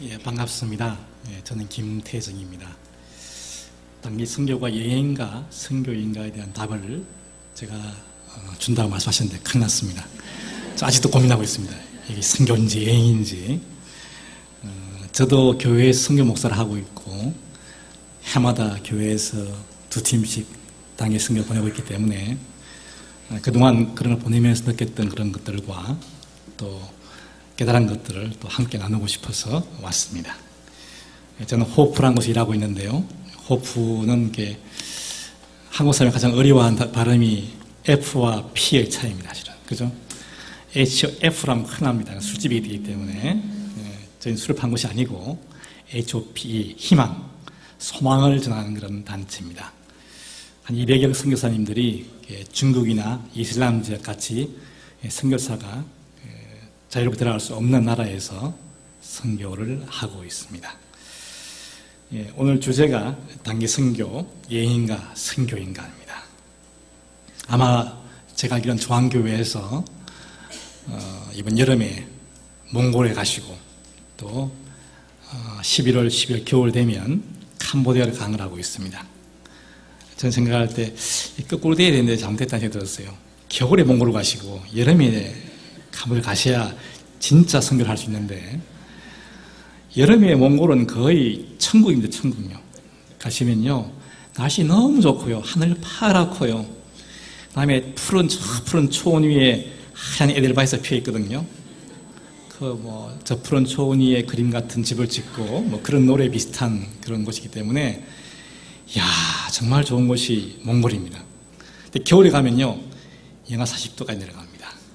예, 반갑습니다. 예, 저는 김태정입니다. 단기 선교가 여행인가 선교인가에 대한 답을 제가 준다고 말씀하셨는데 큰일 났습니다. 저 아직도 고민하고 있습니다. 이게 선교인지 여행인지. 저도 교회에서 선교 목사를 하고 있고 해마다 교회에서 2팀씩 단기 선교 보내고 있기 때문에 그동안 그런 걸 보내면서 느꼈던 그런 것들과 또 깨달은 것들을 또 함께 나누고 싶어서 왔습니다. 저는 호프라는 곳에 일하고 있는데요. 호프는 이렇게 한국 사람이 가장 어려워하는 발음이 F와 P의 차이입니다. 사실은. 그죠? HF라면 큰일 납니다. 술집이기 되기 때문에. 저희는 술을 파는 곳이 아니고 HOPE, 희망, 소망을 전하는 그런 단체입니다. 한 200여 선교사님들이 중국이나 이슬람 지역 같이 선교사가 자유롭게 들어갈 수 없는 나라에서 선교를 하고 있습니다. 오늘 주제가 단기 선교, 여행인가 선교인가입니다. 아마 제가 알기로는 중앙교회에서 이번 여름에 몽골에 가시고 또 11월, 12월 겨울 되면 캄보디아를 강을 하고 있습니다. 저는 생각할 때 거꾸로 돼야 되는데 잘못했다는 생각이 들었어요. 겨울에 몽골을 가시고 여름에 캄보디아 가셔야 진짜 선교를 할 수 있는데 여름에 몽골은 거의 천국입니다. 천국요. 가시면요 날씨 너무 좋고요. 하늘 파랗고요. 그 다음에 푸른 초원 위에 하얀 에델바이스가 피어 있거든요. 저 푸른 초원 위에 그림 같은 집을 짓고 그런 노래 비슷한 그런 곳이기 때문에 이야 정말 좋은 곳이 몽골입니다. 근데 겨울에 가면요 영하 40도까지 내려갑니다.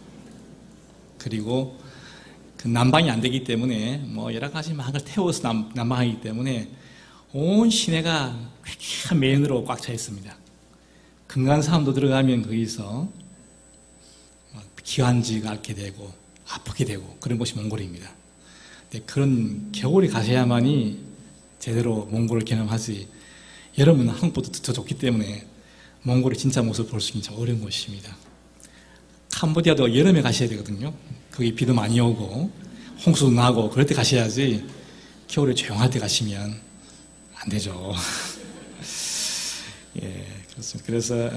그리고 그 난방이 안 되기 때문에 여러 가지 막을 태워서 난방하기 때문에 온 시내가 쾌쾌한 맨으로 꽉 차 있습니다. 금강산도 들어가면 거기서 기관지가 앓게 되고 아프게 되고 그런 곳이 몽골입니다. 근데 그런 겨울에 가셔야만이 제대로 몽골을 경험하지 여름은 한국보다 더 좋기 때문에 몽골의 진짜 모습을 볼 수 있는 참 어려운 곳입니다. 캄보디아도 여름에 가셔야 되거든요. 거기 비도 많이 오고 홍수도 나고 그럴 때 가셔야지 겨울에 조용할 때 가시면 안 되죠. 예, 그렇습니다. 그래서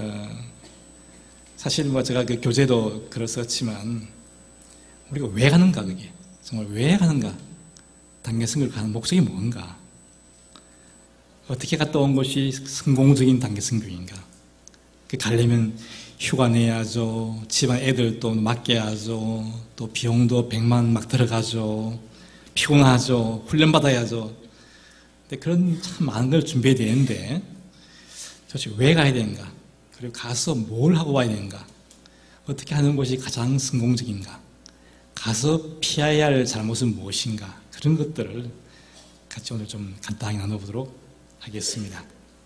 사실 제가 그 교재도 그렇지만 우리가 왜 가는가 그게 정말 왜 가는가 단기 선교를 가는 목적이 뭔가 어떻게 갔다 온 것이 성공적인 단기 선교인가 가려면 휴가 내야죠. 집안 애들도 맡겨야죠. 또 비용도 100만 막 들어가죠. 피곤하죠. 훈련받아야죠. 근데 그런 참 많은 걸 준비해야 되는데 도대체 왜 가야 되는가? 그리고 가서 뭘 하고 와야 되는가? 어떻게 하는 것이 가장 성공적인가? 가서 피해야 할 잘못은 무엇인가? 그런 것들을 같이 오늘 좀 간단하게 나눠보도록 하겠습니다.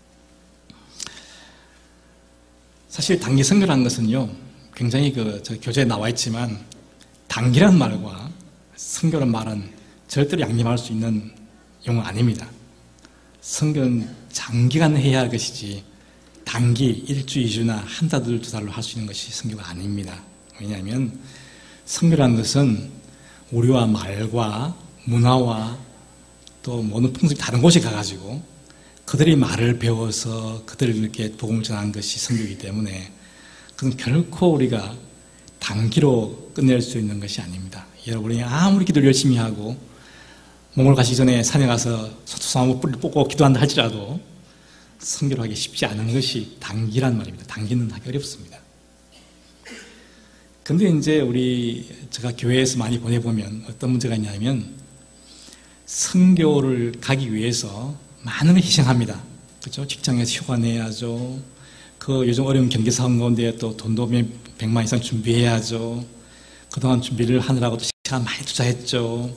사실 단기 선교라는 것은요 굉장히 저 교재에 나와 있지만 단기란 말과 선교란 말은 절대로 양립할 수 있는 용어 아닙니다. 선교는 장기간 해야 할 것이지 단기 1주, 2주나 한 달, 두 달로 할 수 있는 것이 선교가 아닙니다. 왜냐하면 선교라는 것은 우리와 말과 문화와 또 모든 풍습이 다른 곳에 가가지고 그들이 말을 배워서 그들에게 복음을 전하는 것이 선교이기 때문에 그건 결코 우리가 단기로 끝낼 수 있는 것이 아닙니다. 여러분이 아무리 기도를 열심히 하고 몽골 가시기 전에 산에 가서 소투사무 뿌리를 뽑고 기도한다 할지라도 선교를 하기 쉽지 않은 것이 단기란 말입니다. 단기는 하기 어렵습니다. 근데 이제 제가 교회에서 많이 보내보면 어떤 문제가 있냐면 선교를 가기 위해서 많은 걸 희생합니다. 그렇죠? 직장에서 휴가 내야죠. 요즘 어려운 경기 상황 가운데 또 돈도 100만 이상 준비해야죠. 그동안 준비를 하느라고 또 시간 많이 투자했죠.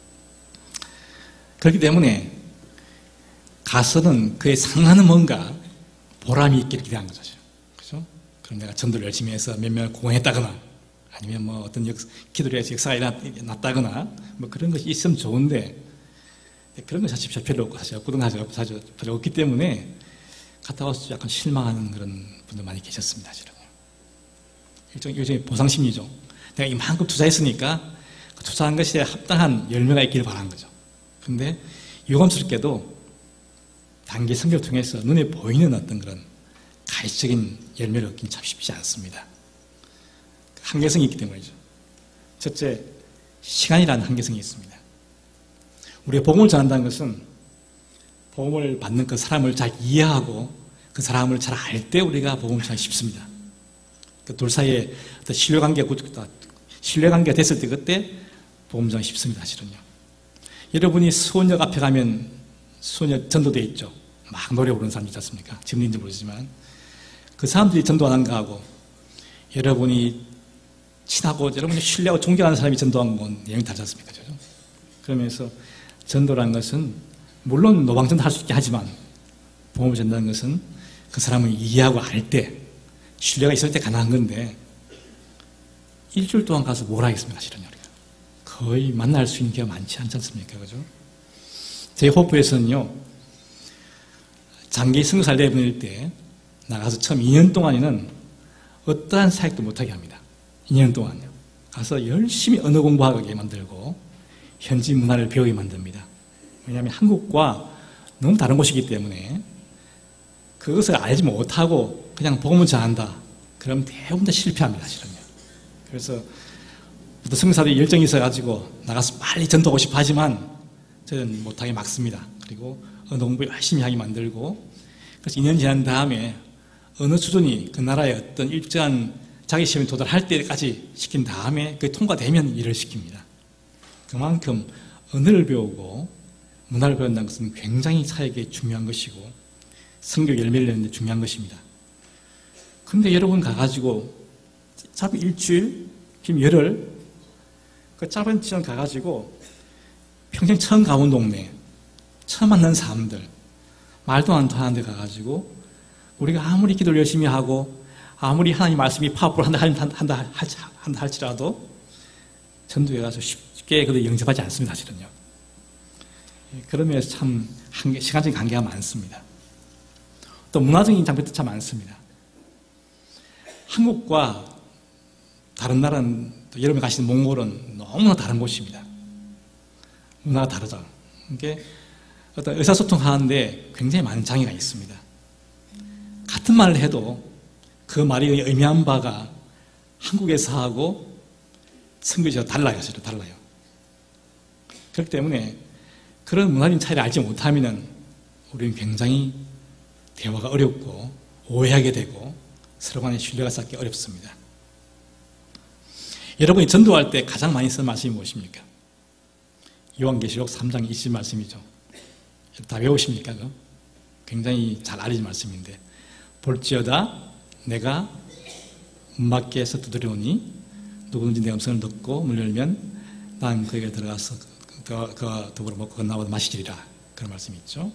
그렇기 때문에 가서는 그에 상하는 뭔가 보람이 있기를 기대하는 거죠. 그렇죠? 그럼 내가 전도를 열심히 해서 몇 명을 구원했다거나 아니면 어떤 기도를 해서 역사가 일어났다거나 그런 것이 있으면 좋은데 그런 건 사실 별로 없고 사실 사실 별로 없기 때문에 갔다 와서 약간 실망하는 그런 분들 많이 계셨습니다. 사실은. 일종의 보상심리죠. 내가 이만큼 투자했으니까 그 투자한 것에 합당한 열매가 있기를 바라는 거죠. 근데 유감스럽게도 단기 성경을 통해서 눈에 보이는 어떤 그런 가시적인 열매를 얻기는 참 쉽지 않습니다. 한계성이 있기 때문이죠. 첫째, 시간이라는 한계성이 있습니다. 우리가 복음을 전한다는 것은 복음을 받는 그 사람을 잘 이해하고 그 사람을 잘 알 때 우리가 복음을 전하기 쉽습니다. 그 둘 사이에 어떤 신뢰관계가 됐을 때 그때 복음 전하기 쉽습니다. 사실은요. 여러분이 수원역 앞에 가면 수원역 전도대에 있죠. 막 노래 부르는 사람 있지 않습니까? 지금인지 모르지만 그 사람들이 전도하는 거하고 여러분이 친하고 여러분이 신뢰하고 존경하는 사람이 전도한 건 내용이 다르지 않습니까? 그죠? 그러면서 전도라는 것은 물론 노방전도 할 수 있게 하지만 복음을 전다는 것은 그 사람을 이해하고 알 때 신뢰가 있을 때 가능한 건데 일주일 동안 가서 뭘 하겠습니까? 사실은 우리가 거의 만날 수 있는 기회가 많지 않지 않습니까? 그죠? 저희 호프에서는요 장기 선교사를 내보낼 때 나가서 처음 2년 동안에는 어떠한 사역도 못하게 합니다. 2년 동안요. 가서 열심히 언어 공부하게 만들고 현지 문화를 배우게 만듭니다. 왜냐하면 한국과 너무 다른 곳이기 때문에 그것을 알지 못하고 그냥 복음을 전한다. 그럼 대부분 다 실패합니다. 사실은요. 그래서 선교사들이 열정이 있어가지고 나가서 빨리 전도하고 싶어 하지만 저는 못하게 막습니다. 그리고 언어 공부 열심히 하게 만들고 그래서 2년 지난 다음에 어느 수준이 그 나라의 어떤 일정한 자기 시험에 도달할 때까지 시킨 다음에 그게 통과되면 일을 시킵니다. 그만큼 언어를 배우고 문화를 배운다는 것은 굉장히 사역에 중요한 것이고 성교 열매를 내는 데 중요한 것입니다. 근데 여러분 가가지고 짧은 일주일, 긴 열흘 그 짧은 시간 가가지고 평생 처음 가본 동네 처음 만난 사람들 말도 안 통하는 데 가가지고 우리가 아무리 기도를 열심히 하고 아무리 하나님 말씀이 파워풀한다 할지라도 전도에 가서 쉽게 그들 영접하지 않습니다. 사실은요. 그런 면에서 참 시간적인 관계가 많습니다. 또 문화적인 장벽도 참 많습니다. 한국과 다른 나라는 또 여러분이 가시는 몽골은 너무나 다른 곳입니다. 문화가 다르죠. 이게 어떤 의사소통하는데 굉장히 많은 장애가 있습니다. 같은 말을 해도 그 말이 의미한 바가 한국에서 하고 선교지가 달라요. 사실은 달라요. 그렇기 때문에 그런 문화적인 차이를 알지 못하면 우리는 굉장히 대화가 어렵고 오해하게 되고 서로 간에 신뢰가 쌓기 어렵습니다. 여러분이 전도할 때 가장 많이 쓰는 말씀이 무엇입니까? 요한계시록 3장 20 말씀이죠. 다 외우십니까? 그거? 굉장히 잘 알려진 말씀인데 볼지어다 내가 문 밖에서 두드려오니 누구든지 내 음성을 듣고 문을 열면 난 그에게 들어가서 그와 더불어 먹고 건너와도 마시리라. 그런 말씀이 있죠.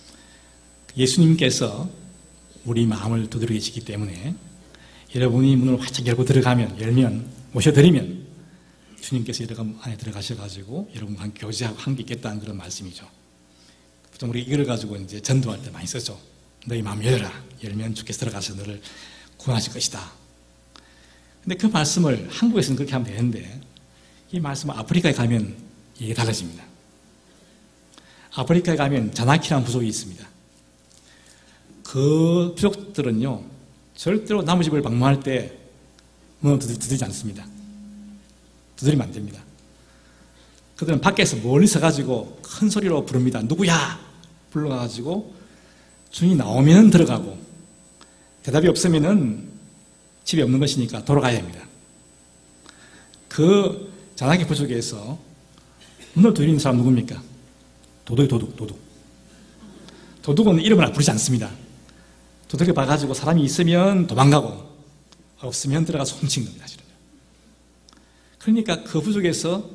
예수님께서 우리 마음을 두드려 계시기 때문에 여러분이 문을 활짝 열고 열면 모셔드리면 주님께서 여러분 안에 들어가셔가지고 여러분과 함께 교제하고 함께 있겠다는 그런 말씀이죠. 보통 우리 이걸 가지고 이제 전도할 때 많이 쓰죠. 너희 마음 열어라. 열면 주께서 들어가서 너를 구원하실 것이다. 근데 그 말씀을 한국에서는 그렇게 하면 되는데 이 말씀은 아프리카에 가면 이게 달라집니다. 아프리카에 가면 자나키라는 부족이 있습니다. 그 부족들은요 절대로 남의 집을 방문할 때 문을 두드리지 않습니다. 두드리면 안 됩니다. 그들은 밖에서 멀리 서가지고 큰 소리로 부릅니다. 누구야? 불러가지고 주인이 나오면 들어가고 대답이 없으면은 집에 없는 것이니까 돌아가야 합니다. 그 자나기 부족에서 문을 두드리는 사람 누굽니까? 도둑. 도둑은 이름을 부르지 않습니다. 도둑을 봐가지고 사람이 있으면 도망가고 없으면 들어가서 훔친 겁니다. 사실은. 그러니까 그 부족에서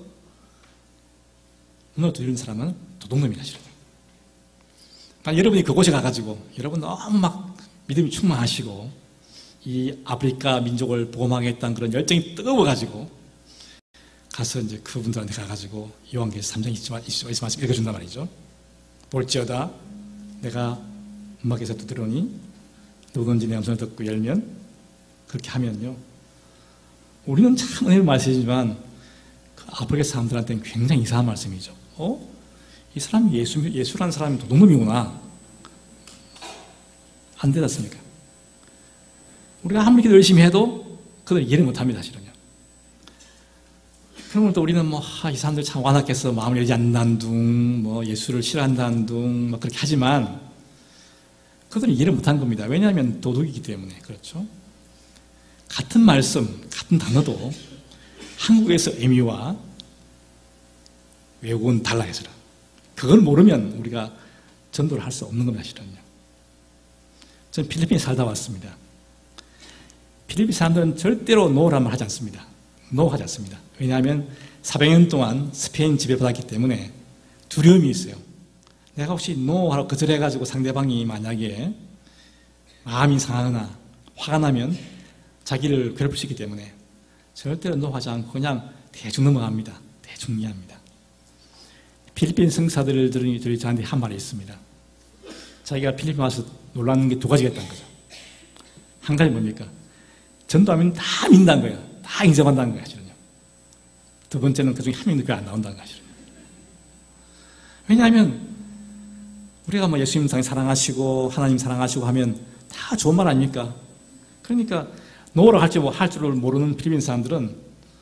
문을 두드리는 사람은 도둑놈이다. 사실은. 여러분이 그곳에 가가지고 여러분 너무 막 믿음이 충만하시고 이 아프리카 민족을 복음하겠다는 그런 열정이 뜨거워가지고 가서 이제 그분들한테 가가지고 요한계시록 3장 20 말씀 읽어준단 말이죠. 볼지어다 내가 문 밖에서 두드러니 누구든지 내 음성을 듣고 열면 그렇게 하면요. 우리는 참 은혜의 말씀이지만 그 아프리카 사람들한테는 굉장히 이상한 말씀이죠. 이 사람이 예수라는 사람이 도둑놈이구나. 안 되지 않습니까? 우리가 아무리 기도 열심히 해도 그들 이해를 못합니다, 사실은요. 그러면 또 우리는 이 사람들 참 완악해서 마음을 열지 않는다는 둥, 예수를 싫어한다는 둥, 그렇게 하지만 그들은 이해를 못하는 겁니다. 왜냐하면 도둑이기 때문에. 그렇죠? 같은 말씀, 같은 단어도 한국에서 의미와 외국은 달라요. 그걸 모르면 우리가 전도를 할 수 없는 겁니다, 실은요. 저는 필리핀에 살다 왔습니다. 필리핀 사람들은 절대로 노라는 말 하지 않습니다. 노하지 않습니다. 왜냐하면 400년 동안 스페인 지배받았기 때문에 두려움이 있어요. 내가 혹시 노하고 거절해가지고 상대방이 만약에 마음이 상하거나 화가 나면 자기를 괴롭힐 수 있기 때문에 절대로 노하지 않고 그냥 대충 넘어갑니다. 대충 이해합니다. 필리핀 성사들이 저한테 한 말이 있습니다. 자기가 필리핀 와서 놀라는 게 2가지가 있다는 거죠. 한 가지 뭡니까? 전도하면 다 믿는다는 거예요. 다 인정한다는 거예요. 사실은요. 2번째는 그 중에 한 명도 안 나온다는 거예요. 왜냐하면 우리가 예수님 사랑하시고 하나님 사랑하시고 하면 다 좋은 말 아닙니까? 그러니까 노라고 할 줄을 모르는 필리핀 사람들은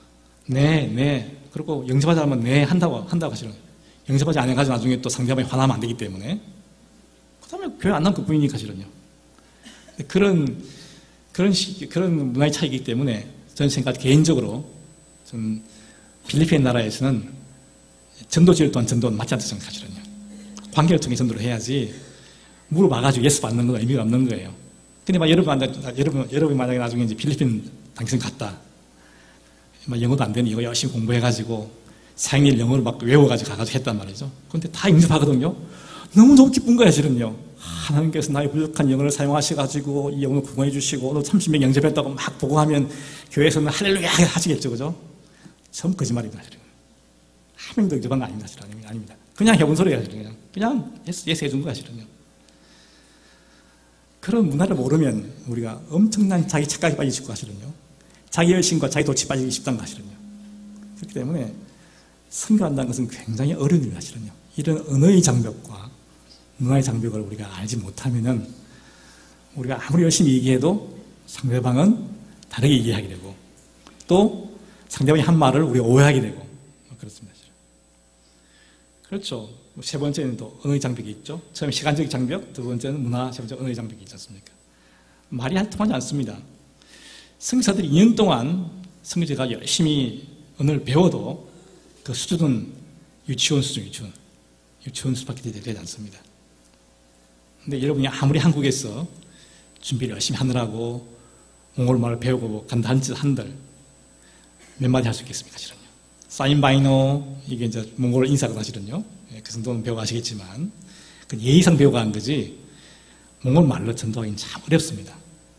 네 그리고 영접하지 않으면 네 한다고 하시는 거예요. 영접하지 않아가지고 나중에 또 상대방이 화나면 안 되기 때문에 그 다음에 교회 안 나면 그뿐이니까 사실은요. 그런 문화의 차이이기 때문에 저는 생각 개인적으로 전 필리핀 나라에서는 전도지를 또한 전도는 맞지 않다고 생각하시거든요. 관계를 통해 전도를 해야지 물어봐가지고 예수 받는 건 의미가 없는 거예요. 근데 여러분이 만약에 나중에 이제 필리핀 당선 갔다. 영어도 안 되는 이거 열심히 공부해가지고 생일 영어를 막 외워가지고 가가지고 했단 말이죠. 그런데 다 영접하거든요. 너무 기쁜 거야, 실은요. 하나님께서 나의 부족한 영어를 사용하셔가지고 이 영어를 구원해 주시고 너 30명 영접했다고 막 보고하면 교회에서는 할렐루야 하시겠죠, 그죠? 전부 거짓말입니다, 실은. 한 명도 영접한 거 아닙니다, 실은. 아닙니다. 그냥 해본 소리가 실은. 그냥 예스 해준 거야, 실은요. 그런 문화를 모르면 우리가 엄청난 자기 착각에 빠지실 거 사실은요. 자기 열심과 자기 도취에 빠지기 쉽다는 거 사실은요. 그렇기 때문에 선교한다는 것은 굉장히 어려운 일이다, 사실은요. 이런 언어의 장벽과 문화의 장벽을 우리가 알지 못하면은 우리가 아무리 열심히 얘기해도 상대방은 다르게 이해하게 되고 또 상대방이 한 말을 우리가 오해하게 되고 그렇습니다. 그렇죠. 3번째는 또 언어의 장벽이 있죠. 처음에 시간적인 장벽, 2번째는 문화, 3번째 언어의 장벽이 있지 않습니까? 말이 통하지 않습니다. 선교사들이 2년 동안 선교제가 열심히 언어를 배워도 그 수준은 유치원 수준밖에 되지 않습니다. 근데 여러분이 아무리 한국에서 준비를 열심히 하느라고 몽골말을 배우고 간다 한들 몇 마디 할 수 있겠습니까, 사실은요. 사인바이노, 이게 이제 몽골 인사가 사실은요. 그 정도는 배워가시겠지만, 그 예의상 배워가는 거지, 몽골말로 전도하기는 참 어렵습니다.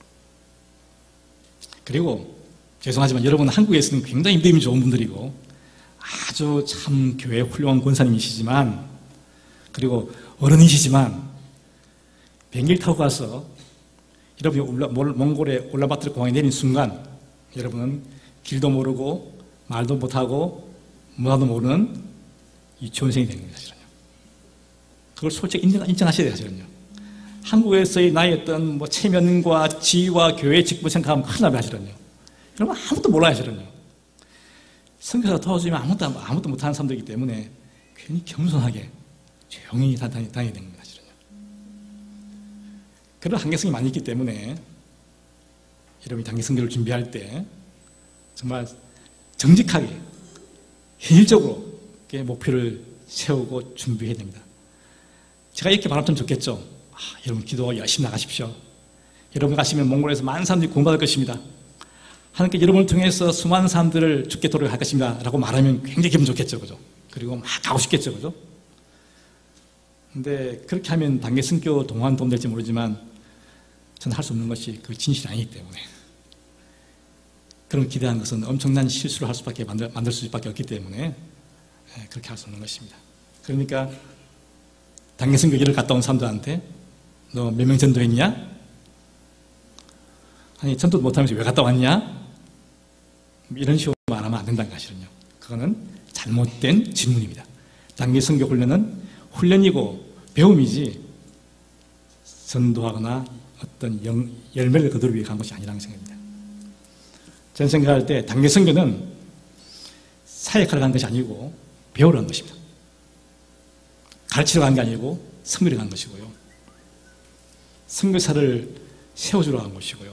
그리고, 죄송하지만 여러분 한국에서는 굉장히 믿음이 좋은 분들이고, 아주 참 교회 훌륭한 권사님이시지만, 그리고 어른이시지만, 비행기를 타고 가서 여러분이 몽골의 울란바토르 공항에 내린 순간 여러분은 길도 모르고 말도 못하고 문화도 모르는 유치원생이 된 겁니다. 사실은요. 그걸 솔직히 인정하셔야 돼요. 사실은요. 한국에서의 나의 어떤 체면과 지위와 교회 직분 생각하면 큰일 납니다. 사실은요. 여러분 아무것도 몰라요. 사실은요. 선교사가 도와주면 아무것도 못하는 사람들이기 때문에 괜히 겸손하게 조용히 다녀야 되는 겁니다. 그런 한계성이 많이 있기 때문에 여러분이 단기 선교를 준비할 때 정말 정직하게 현실적으로 목표를 세우고 준비해야 됩니다. 제가 이렇게 말하면 좀 좋겠죠. 여러분 기도 열심히 나가십시오. 여러분 가시면 몽골에서 많은 사람들이 구원받을 것입니다. 하나님께 여러분을 통해서 수많은 사람들을 죽게 도록 할 것입니다. 라고 말하면 굉장히 기분 좋겠죠. 그죠? 그리고 막 가고 싶겠죠. 그죠? 근데 그렇게 하면 단계 선교 동안 도움될지 모르지만 저는 할 수 없는 것이 그 진실이 아니기 때문에 그런 기대하는 것은 엄청난 실수를 할 수밖에 만들 수밖에 없기 때문에 그렇게 할 수 없는 것입니다. 그러니까 단계 선교지를 갔다 온 사람들한테 너 몇 명 전도했냐? 아니 전도 못하면서 왜 갔다 왔냐? 이런 식으로 말하면 안 된다는 것이거든요. 그거는 잘못된 질문입니다. 단계 선교 훈련은 훈련이고 배움이지 전도하거나 어떤 열매를 거두기 위해 간 것이 아니라는 생각입니다. 저는 생각할 때 단기 선교는 사역하러 간 것이 아니고 배우러 간 것입니다. 가르치러 간 게 아니고 선교를 간 것이고요. 선교사를 세워주러 간 것이고요.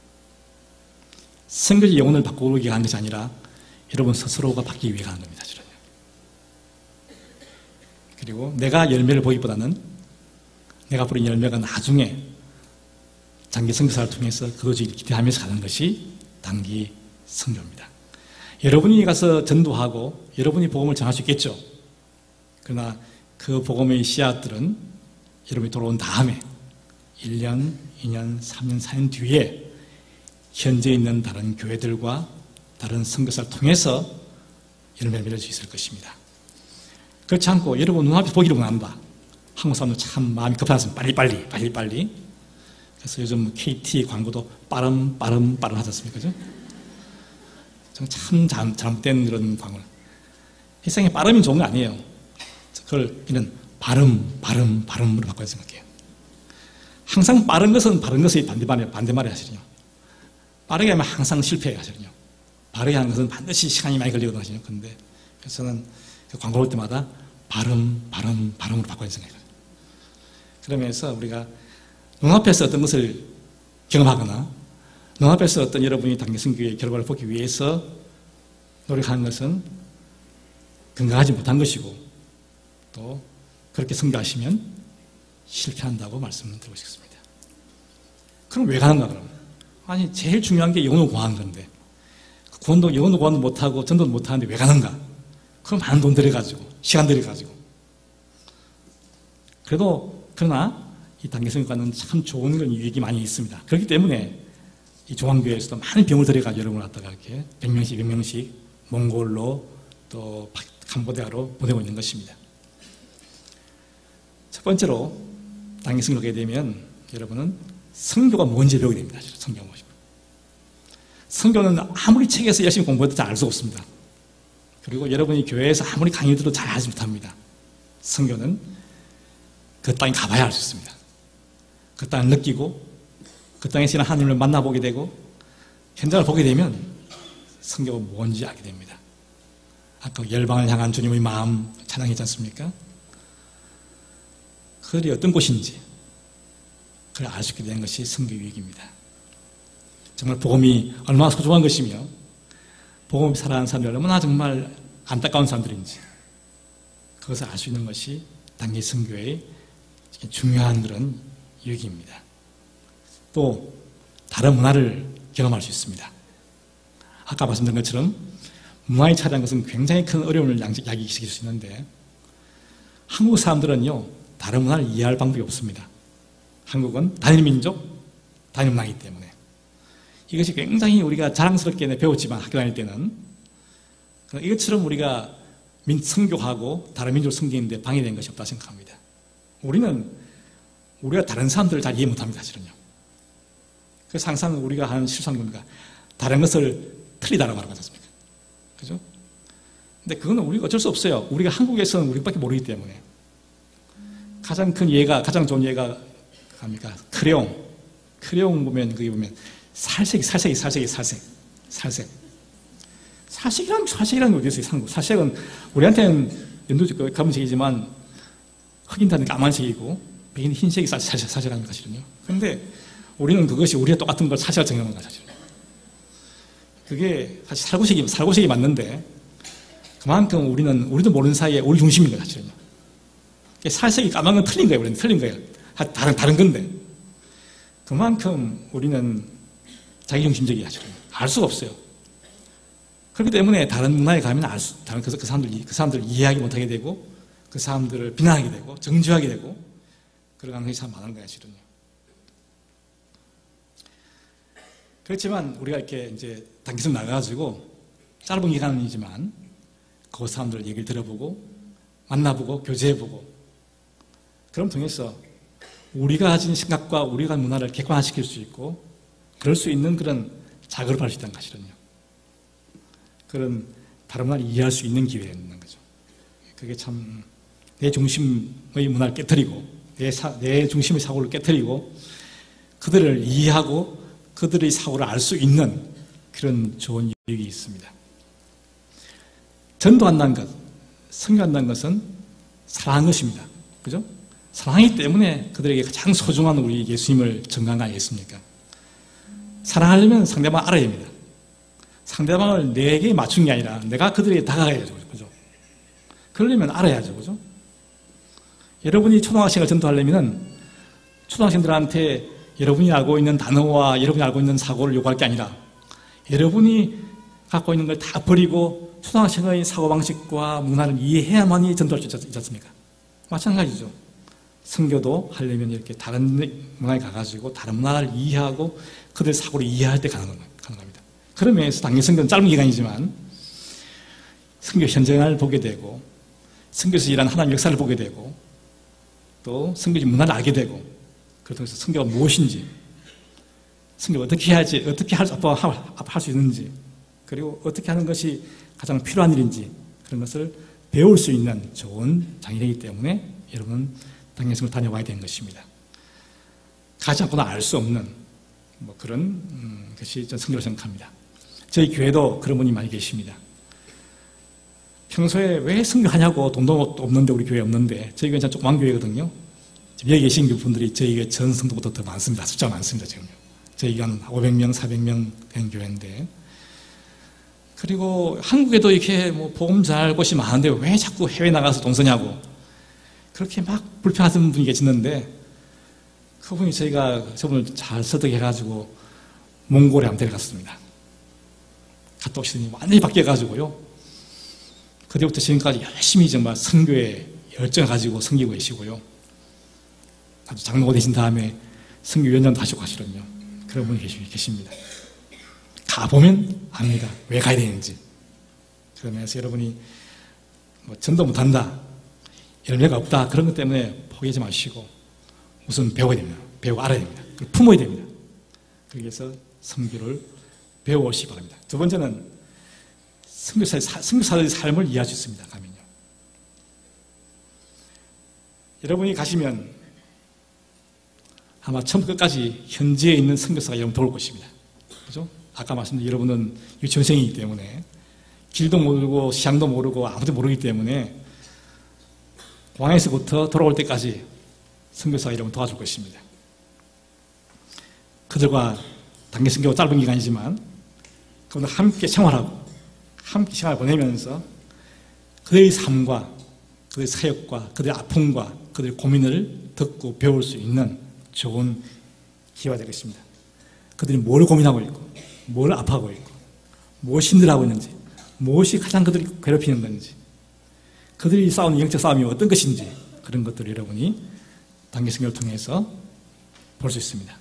선교지 영혼을 바꾸기 위해 간 것이 아니라 여러분 스스로가 바뀌기 위해 가는 겁니다. 저는요. 그리고 내가 열매를 보기보다는 내가 부린 열매가 나중에 장기 선교사를 통해서 그것을 기대하면서 가는 것이 단기 선교입니다. 여러분이 가서 전도하고 여러분이 복음을 전할 수 있겠죠. 그러나 그 복음의 씨앗들은 여러분이 돌아온 다음에 1년, 2년, 3년, 4년 뒤에 현재 있는 다른 교회들과 다른 선교사를 통해서 열매를 맺을 수 있을 것입니다. 그렇지 않고 여러분 눈앞에 보기로 난다. 한국 사람들 참 마음이 급하습니다. 빨리. 그래서 요즘 KT 광고도 빠름 하지 않습니까? 그죠? 참 잘못된 그런 광고를. 세상에 빠름이 좋은 거 아니에요. 그걸 이런 발음으로 바꿔야 생각해요. 항상 빠른 것은 바른 것의 반대말이 하시거든요. 빠르게 하면 항상 실패해요, 하시거든요. 바르게 하는 것은 반드시 시간이 많이 걸리거든요, 하시거든요. 근데 그래서 저는 그 광고 볼 때마다 발음으로 바꿔야 생각해요. 그러면서 우리가 눈앞에서 어떤 것을 경험하거나 눈앞에서 어떤 여러분이 단기 선교의 결과를 보기 위해서 노력하는 것은 건강하지 못한 것이고 또 그렇게 선교하시면 실패한다고 말씀을 드리고 싶습니다. 그럼 왜 가는가 그럼? 아니 제일 중요한 게 영혼을 구하는 건데 영혼을 구하는 못하고 전도도 못하는데 왜 가는가? 그럼 많은 돈 들여가지고 시간 들여가지고 그러나 이 단기 선교가는 참 좋은 그런 유익이 많이 있습니다. 그렇기 때문에 이 종황교회에서도 많은 병을 들여가지고 여러분을 갖다가 이렇게 100명씩 몽골로 또 캄보디아로 보내고 있는 것입니다. 첫 번째로 단기 선교를 하게 되면 여러분은 선교가 뭔지 배우게 됩니다. 선교가 뭐죠? 선교는 아무리 책에서 열심히 공부해도 잘 알 수 없습니다. 그리고 여러분이 교회에서 아무리 강의 들어도 잘 하지 못합니다. 선교는 그 땅에 가봐야 알 수 있습니다. 그 땅을 느끼고 그 땅에 지난 하나님을 만나보게 되고 현장을 보게 되면 선교가 뭔지 알게 됩니다. 아까 열방을 향한 주님의 마음 찬양했지 않습니까? 그들이 어떤 곳인지 그걸 알 수 있게 되는 것이 선교 유익입니다. 정말 복음이 얼마나 소중한 것이며 복음이 살아가는 사람들이 얼마나 정말 안타까운 사람들인지 그것을 알 수 있는 것이 단기 선교의 중요한 그런 유익입니다. 또 다른 문화를 경험할 수 있습니다. 아까 말씀드린 것처럼 문화의 차이라는 것은 굉장히 큰 어려움을 야기시킬 수 있는데 한국 사람들은요 다른 문화를 이해할 방법이 없습니다. 한국은 단일 민족, 단일 문화이기 때문에 이것이 굉장히 우리가 자랑스럽게 배웠지만 학교 다닐 때는 이것처럼 우리가 선교하고 다른 민족을 섬기는데 방해된 것이 없다 생각합니다. 우리가 다른 사람들을 잘 이해 못합니다. 사실은요. 그래서 항상 우리가 하는 실수하는 겁니다. 다른 것을 틀리다라고 말하지 않습니까? 그죠? 근데 그거는 우리가 어쩔 수 없어요. 우리가 한국에서는 우리밖에 모르기 때문에. 가장 좋은 예가 뭡니까? 크레용 보면, 거기 보면, 살색이라는 게 어디 있어요? 살색은 우리한테는 연두색 검은색이지만 흑인한테는 까만색이고 백인 흰색이 살색이라는 사실은요. 그런데 우리는 그것이 우리가 똑같은 걸 사실을 정하는 거야, 사실. 그게 사실 살구색이 맞는데 그만큼 우리도 모르는 사이에 우리 중심인 거야, 사실은요. 살색이 까만 건 틀린 거예요, 우리는 틀린 거예요. 다른 건데. 그만큼 우리는 자기중심적이야, 사실은. 알 수가 없어요. 그렇기 때문에 다른 문화에 가면 그 사람들을 이해하기 못하게 되고 그 사람들을 비난하게 되고 정죄하게 되고 그런 가능성이 참 많은 거야, 실은요. 그렇지만 우리가 이렇게 이제 단기선 나가가지고 짧은 기간이지만 그 사람들 얘기를 들어보고 만나보고 교제해보고 그럼 통해서 우리가 가진 생각과 우리가 가진 문화를 객관화시킬 수 있고 그럴 수 있는 그런 자극을 받을 수 있다는 것이거든요. 그런 다른 문화를 이해할 수 있는 기회가 있는 거죠. 그게 참 내 중심의 문화를 깨뜨리고 내 중심의 사고를 깨뜨리고 그들을 이해하고 그들의 사고를 알 수 있는 그런 좋은 유익이 있습니다. 전도한다는 것, 선교한다는 것은 사랑한 것입니다. 그죠? 사랑하기 때문에 그들에게 가장 소중한 우리 예수님을 전가한 거 아니겠습니까? 사랑하려면 상대방을 알아야 됩니다. 상대방을 내게 맞춘 게 아니라 내가 그들에게 다가가야죠. 그죠? 그러려면 알아야죠. 그죠? 여러분이 초등학생을 전도하려면 초등학생들한테 여러분이 알고 있는 단어와 여러분이 알고 있는 사고를 요구할 게 아니라 여러분이 갖고 있는 걸 다 버리고 초등학생의 사고방식과 문화를 이해해야만이 전도할 수 있지 않습니까? 마찬가지죠. 선교도 하려면 이렇게 다른 문화에 가가지고 다른 문화를 이해하고 그들 사고를 이해할 때 가능합니다. 그런 면에서 당연히 선교는 짧은 기간이지만 선교 현장을 보게 되고 선교에서 일하는 하나님의 역사를 보게 되고 또 선교지 문화를 알게 되고 그렇다고 해서 선교가 무엇인지 선교를 어떻게 해야지 어떻게 할 수 있는지 그리고 어떻게 하는 것이 가장 필요한 일인지 그런 것을 배울 수 있는 좋은 장이되기 때문에 여러분 당연히 다녀와야 되는 것입니다. 가지 않고는 알 수 없는 그런 것이 전 선교라고 생각합니다. 저희 교회도 그런 분이 많이 계십니다. 평소에 왜 선교하냐고 돈도 없는데 우리 교회 없는데 저희 교회는 조그만 교회거든요. 여기 계신 분들이 저희 교회 전 성도보다 더 많습니다. 숫자가 많습니다. 지금요. 저희 교회는 500명, 400명 된 교회인데 그리고 한국에도 이렇게 복음 잘 곳이 많은데 왜 자꾸 해외 나가서 돈 쓰냐고 그렇게 막 불평하시는 분이 계시는데 그분이 저분을 잘 설득해가지고 몽골에 한번 데려갔습니다. 갔다 오시더니 완전히 바뀌어가지고요. 그때부터 지금까지 열심히 정말 선교에 열정을 가지고 섬기고 계시고요. 아주 장로가 되신 다음에 선교위원장도 하시고 하시거든요. 그런 분이 계십니다. 가보면 압니다. 왜 가야 되는지. 그러면서 여러분이 전도 못한다, 열매가 없다 그런 것 때문에 포기하지 마시고 우선 배워야 됩니다. 배우고 알아야 됩니다. 그리고 품어야 됩니다. 그래서 선교를 배워오시기 바랍니다. 두 번째는 선교사들의 삶을 이해할 수 있습니다. 가면요. 여러분이 가시면 아마 처음부터 끝까지 현지에 있는 선교사가 여러분 도울 것입니다. 그죠? 아까 말씀드린 여러분은 유치원생이기 때문에 길도 모르고 시장도 모르고 아무도 모르기 때문에 공항에서부터 돌아올 때까지 선교사가 여러분 도와줄 것입니다. 그들과 단기 선교가 짧은 기간이지만 그분들 함께 생활하고 함께 시간을 보내면서 그들의 삶과 그들의 사역과 그들의 아픔과 그들의 고민을 듣고 배울 수 있는 좋은 기회가 될 것입니다. 그들이 뭘 고민하고 있고 뭘 아파하고 있고 무엇이 힘들어하고 있는지 무엇이 가장 그들이 괴롭히는 건지 그들이 싸우는 영적 싸움이 어떤 것인지 그런 것들을 여러분이 단기 선교를 통해서 볼 수 있습니다.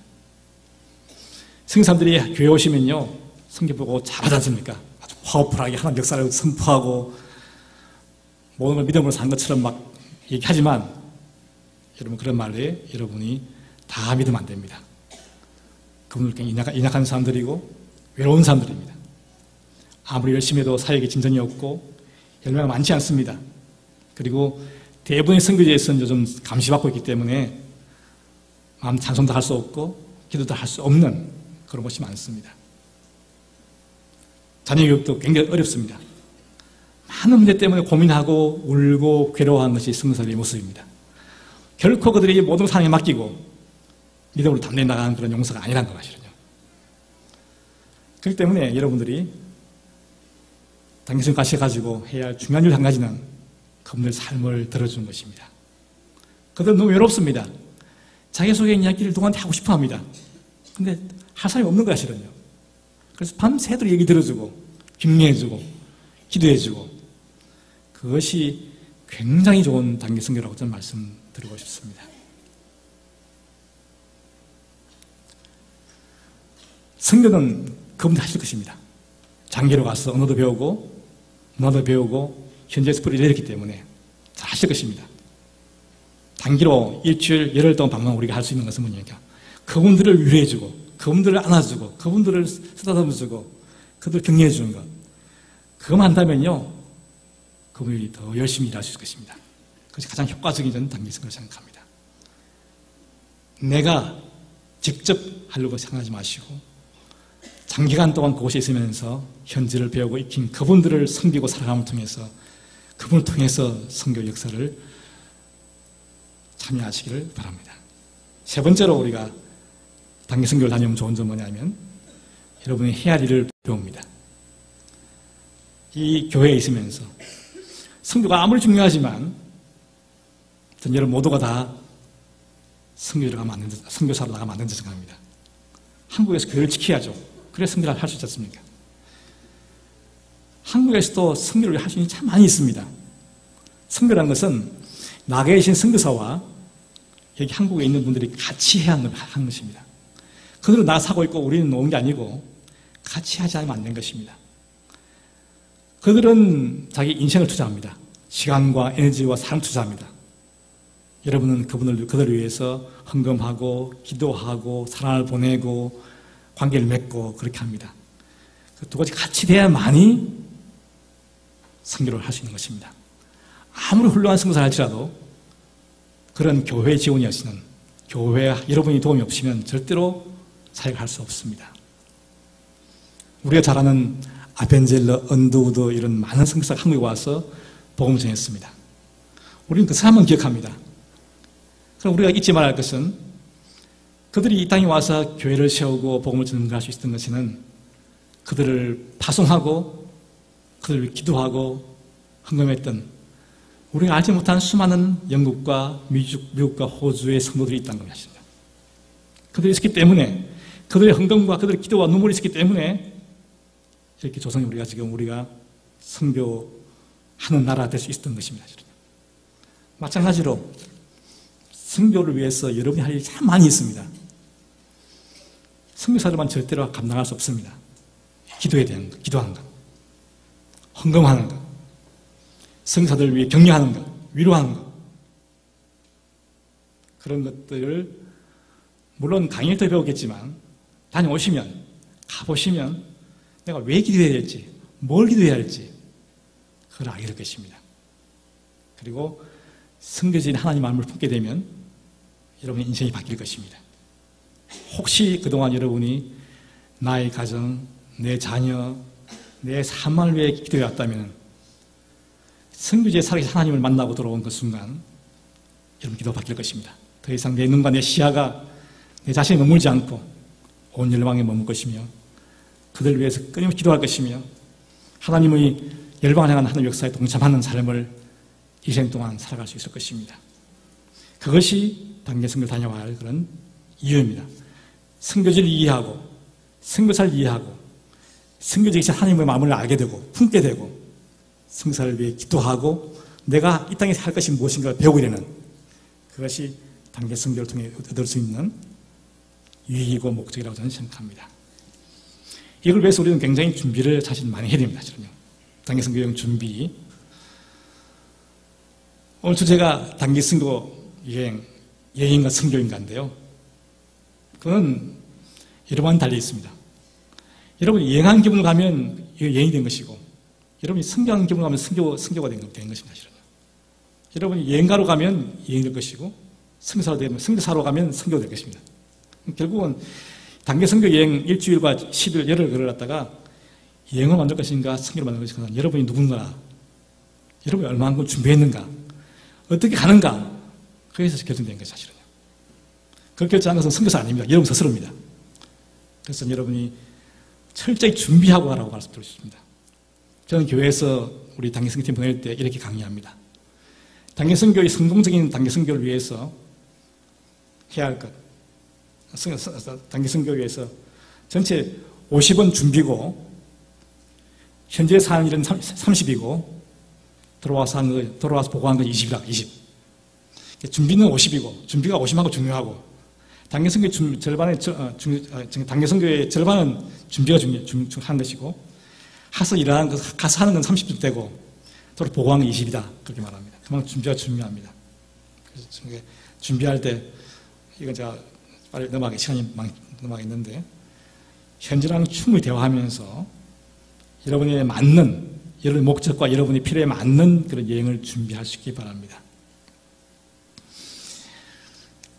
성교사님들이 교회 오시면요 선교 보고 잘하지 않습니까? 아주 파워풀하게 하나님 역사를 선포하고 모든 걸 믿음으로 산 것처럼 막 얘기하지만 여러분 그런 말에 여러분이 다 믿으면 안 됩니다. 그분들 굉장히 인약한 사람들이고 외로운 사람들입니다. 아무리 열심히 해도 사역에 진전이 없고 열매가 많지 않습니다. 그리고 대부분의 선교지에서는 요즘 감시받고 있기 때문에 마음 찬송도 할 수 없고 기도도 할 수 없는 그런 것이 많습니다. 자녀 교육도 굉장히 어렵습니다. 많은 문제 때문에 고민하고 울고 괴로워하는 것이 선교사들의 모습입니다. 결코 그들이 모든 상황에 맡기고 믿음으로 담내 나가는 그런 용서가 아니라는 것이거든요. 그렇기 때문에 여러분들이 단기선 가셔가지고 해야 할 중요한 일 한 가지는 그분들 삶을 들어주는 것입니다. 그들은 너무 외롭습니다. 자기소개 이야기를 누구한테 하고 싶어 합니다. 근데 할 사람이 없는 것이거든요. 그래서 밤새도록 얘기 들어주고 격려해주고 기도해주고 그것이 굉장히 좋은 단기 선교라고 저는 말씀드리고 싶습니다. 선교는 그분들 하실 것입니다. 장기로 가서 언어도 배우고 문화도 배우고 현지에서 뿌리를 내렸기 때문에 잘 하실 것입니다. 단기로 일주일 열흘 동안 방문 우리가 할 수 있는 것은 뭐냐면 그분들을 위로해주고 그분들을 안아주고 그분들을 쓰다듬어주고 그들을 격려해주는 것 그것만 한다면요 그분이 더 열심히 일할 수 있을 것입니다. 그것이 가장 효과적인 저는 단기 선교를 생각합니다. 내가 직접 하려고 생각하지 마시고 장기간 동안 그곳에 있으면서 현지를 배우고 익힌 그분들을 섬기고 살아감을 통해서 그분을 통해서 선교 역사를 참여하시기를 바랍니다. 세 번째로 우리가 단기 선교를 다니면 좋은 점은 뭐냐면 여러분이 해야 할 일을 배웁니다. 이 교회에 있으면서 선교가 아무리 중요하지만 여러분 모두가 다 선교사로 나가면 안 된다고 생각합니다. 한국에서 교회를 지켜야죠. 그래야 선교를 할 수 있지 않습니까? 한국에서도 선교를 할 수 있는 게 참 많이 있습니다. 선교라는 것은 나가 계신 선교사와 여기 한국에 있는 분들이 같이 해야 하는 것입니다. 그들은 나 사고 있고 우리는 놓은 게 아니고 같이 하지 않으면 안 되는 것입니다. 그들은 자기 인생을 투자합니다. 시간과 에너지와 사랑 투자합니다. 여러분은 그들을 위해서 헌금하고 기도하고 사랑을 보내고 관계를 맺고 그렇게 합니다. 그 두 가지 같이 돼야만이 선교를 할 수 있는 것입니다. 아무리 훌륭한 선교사를 할지라도 그런 교회 지원이 없이는 교회 여러분이 도움이 없으면 절대로 사역을 할 수 없습니다. 우리가 잘 아는 아벤젤러, 언더우드 이런 많은 선교사가 한국에 와서 복음을 전했습니다. 우리는 그 사람은 기억합니다. 그럼 우리가 잊지 말아야 할 것은 그들이 이 땅에 와서 교회를 세우고 복음을 전할 수 있었던 것은 그들을 파송하고 그들을 위해 기도하고 헌금했던 우리가 알지 못한 수많은 영국과 미국과 호주의 성도들이 있다는 것입니다. 그들이 있었기 때문에 그들의 헌금과 그들의 기도와 눈물이 있었기 때문에 이렇게 조선이 우리가 선교하는 나라가 될 수 있었던 것입니다. 마찬가지로 선교를 위해서 여러분이 할 일이 참 많이 있습니다. 선교사들만 절대로 감당할 수 없습니다. 기도에 대한 것, 기도하는 것, 헌금하는 것, 선교사들을 위해 격려하는 것, 위로하는 것, 그런 것들을 물론 강의를 더 배우겠지만 다녀오시면, 가보시면 내가 왜 기도해야 될지, 뭘 기도해야 할지 그걸 알게 될 것입니다. 그리고 선교지인 하나님 마음을 품게 되면 여러분의 인생이 바뀔 것입니다. 혹시 그동안 여러분이 나의 가정, 내 자녀, 내 삶을 위해 기도해 왔다면 선교지에 살아계신 하나님을 만나고 돌아온 그 순간 여러분 기도가 바뀔 것입니다. 더 이상 내 눈과 내 시야가 내 자신에 머물지 않고 온 열방에 머물 것이며 그들을 위해서 끊임없이 기도할 것이며 하나님의 열방을 향한 하나님의 역사에 동참하는 삶을 일생 동안 살아갈 수 있을 것입니다. 그것이 단기 선교를 다녀와야 할 그런 이유입니다. 선교지를 이해하고 선교사를 이해하고 선교지에 계신 하나님의 마음을 알게 되고 품게 되고 선교사를 위해 기도하고 내가 이 땅에 할 것이 무엇인가를 배우게 되는 그것이 단기 선교를 통해 얻을 수 있는 유익이고 목적이라고 저는 생각합니다. 이걸 위해서 우리는 굉장히 준비를 사실 많이 해야 됩니다. 단기 선교용 준비. 오늘 주제가 단기 선교 여행과 선교인가인데요. 그건 여러분과 달리 있습니다. 여러분이 여행한 기분을 가면 여행이 된 것이고 여러분이 선교한 기분을 가면 선교가 된 것입니다. 사실은. 여러분이 여행가로 가면 여행이 될 것이고 선교사로 되면 선교사로 가면 선교가 될 것입니다. 결국은 단기 선교 여행 일주일과 10일 열흘 걸어갔다가 여행을 만들 것인가 선교를 만들 것인가 여러분이 누군가 여러분이 얼마만큼 준비했는가 어떻게 가는가 거기서 결정된 것이 사실은요. 그렇게 결정한 것은 선교사 아닙니다. 여러분 스스로입니다. 그래서 여러분이 철저히 준비하고 가라고 말씀드리고 싶습니다. 저는 교회에서 우리 단기 선교팀 보낼 때 이렇게 강의합니다. 단기 선교의 성공적인 단기 선교를 위해서 해야 할 것. 단기 선교를 위해서 전체 50은 준비고 현재 사는 일은 30이고 돌아와서 보고한 건 20이라 20. 준비는 50이고 준비가 50하고 중요하고 단기 선교 단기 선교의 절반은 준비가 중요한 것이고 가서 하는 건 30분 되고 서로 보고하는 건 20이다 그렇게 말합니다. 그만큼 준비가 중요합니다. 그래서 준비할 때 이건 제가 빨리 시간이 넘어가겠는데 현재랑 충분히 대화하면서 여러분의 맞는 여러분의 목적과 여러분의 필요에 맞는 그런 여행을 준비할 수 있기 바랍니다.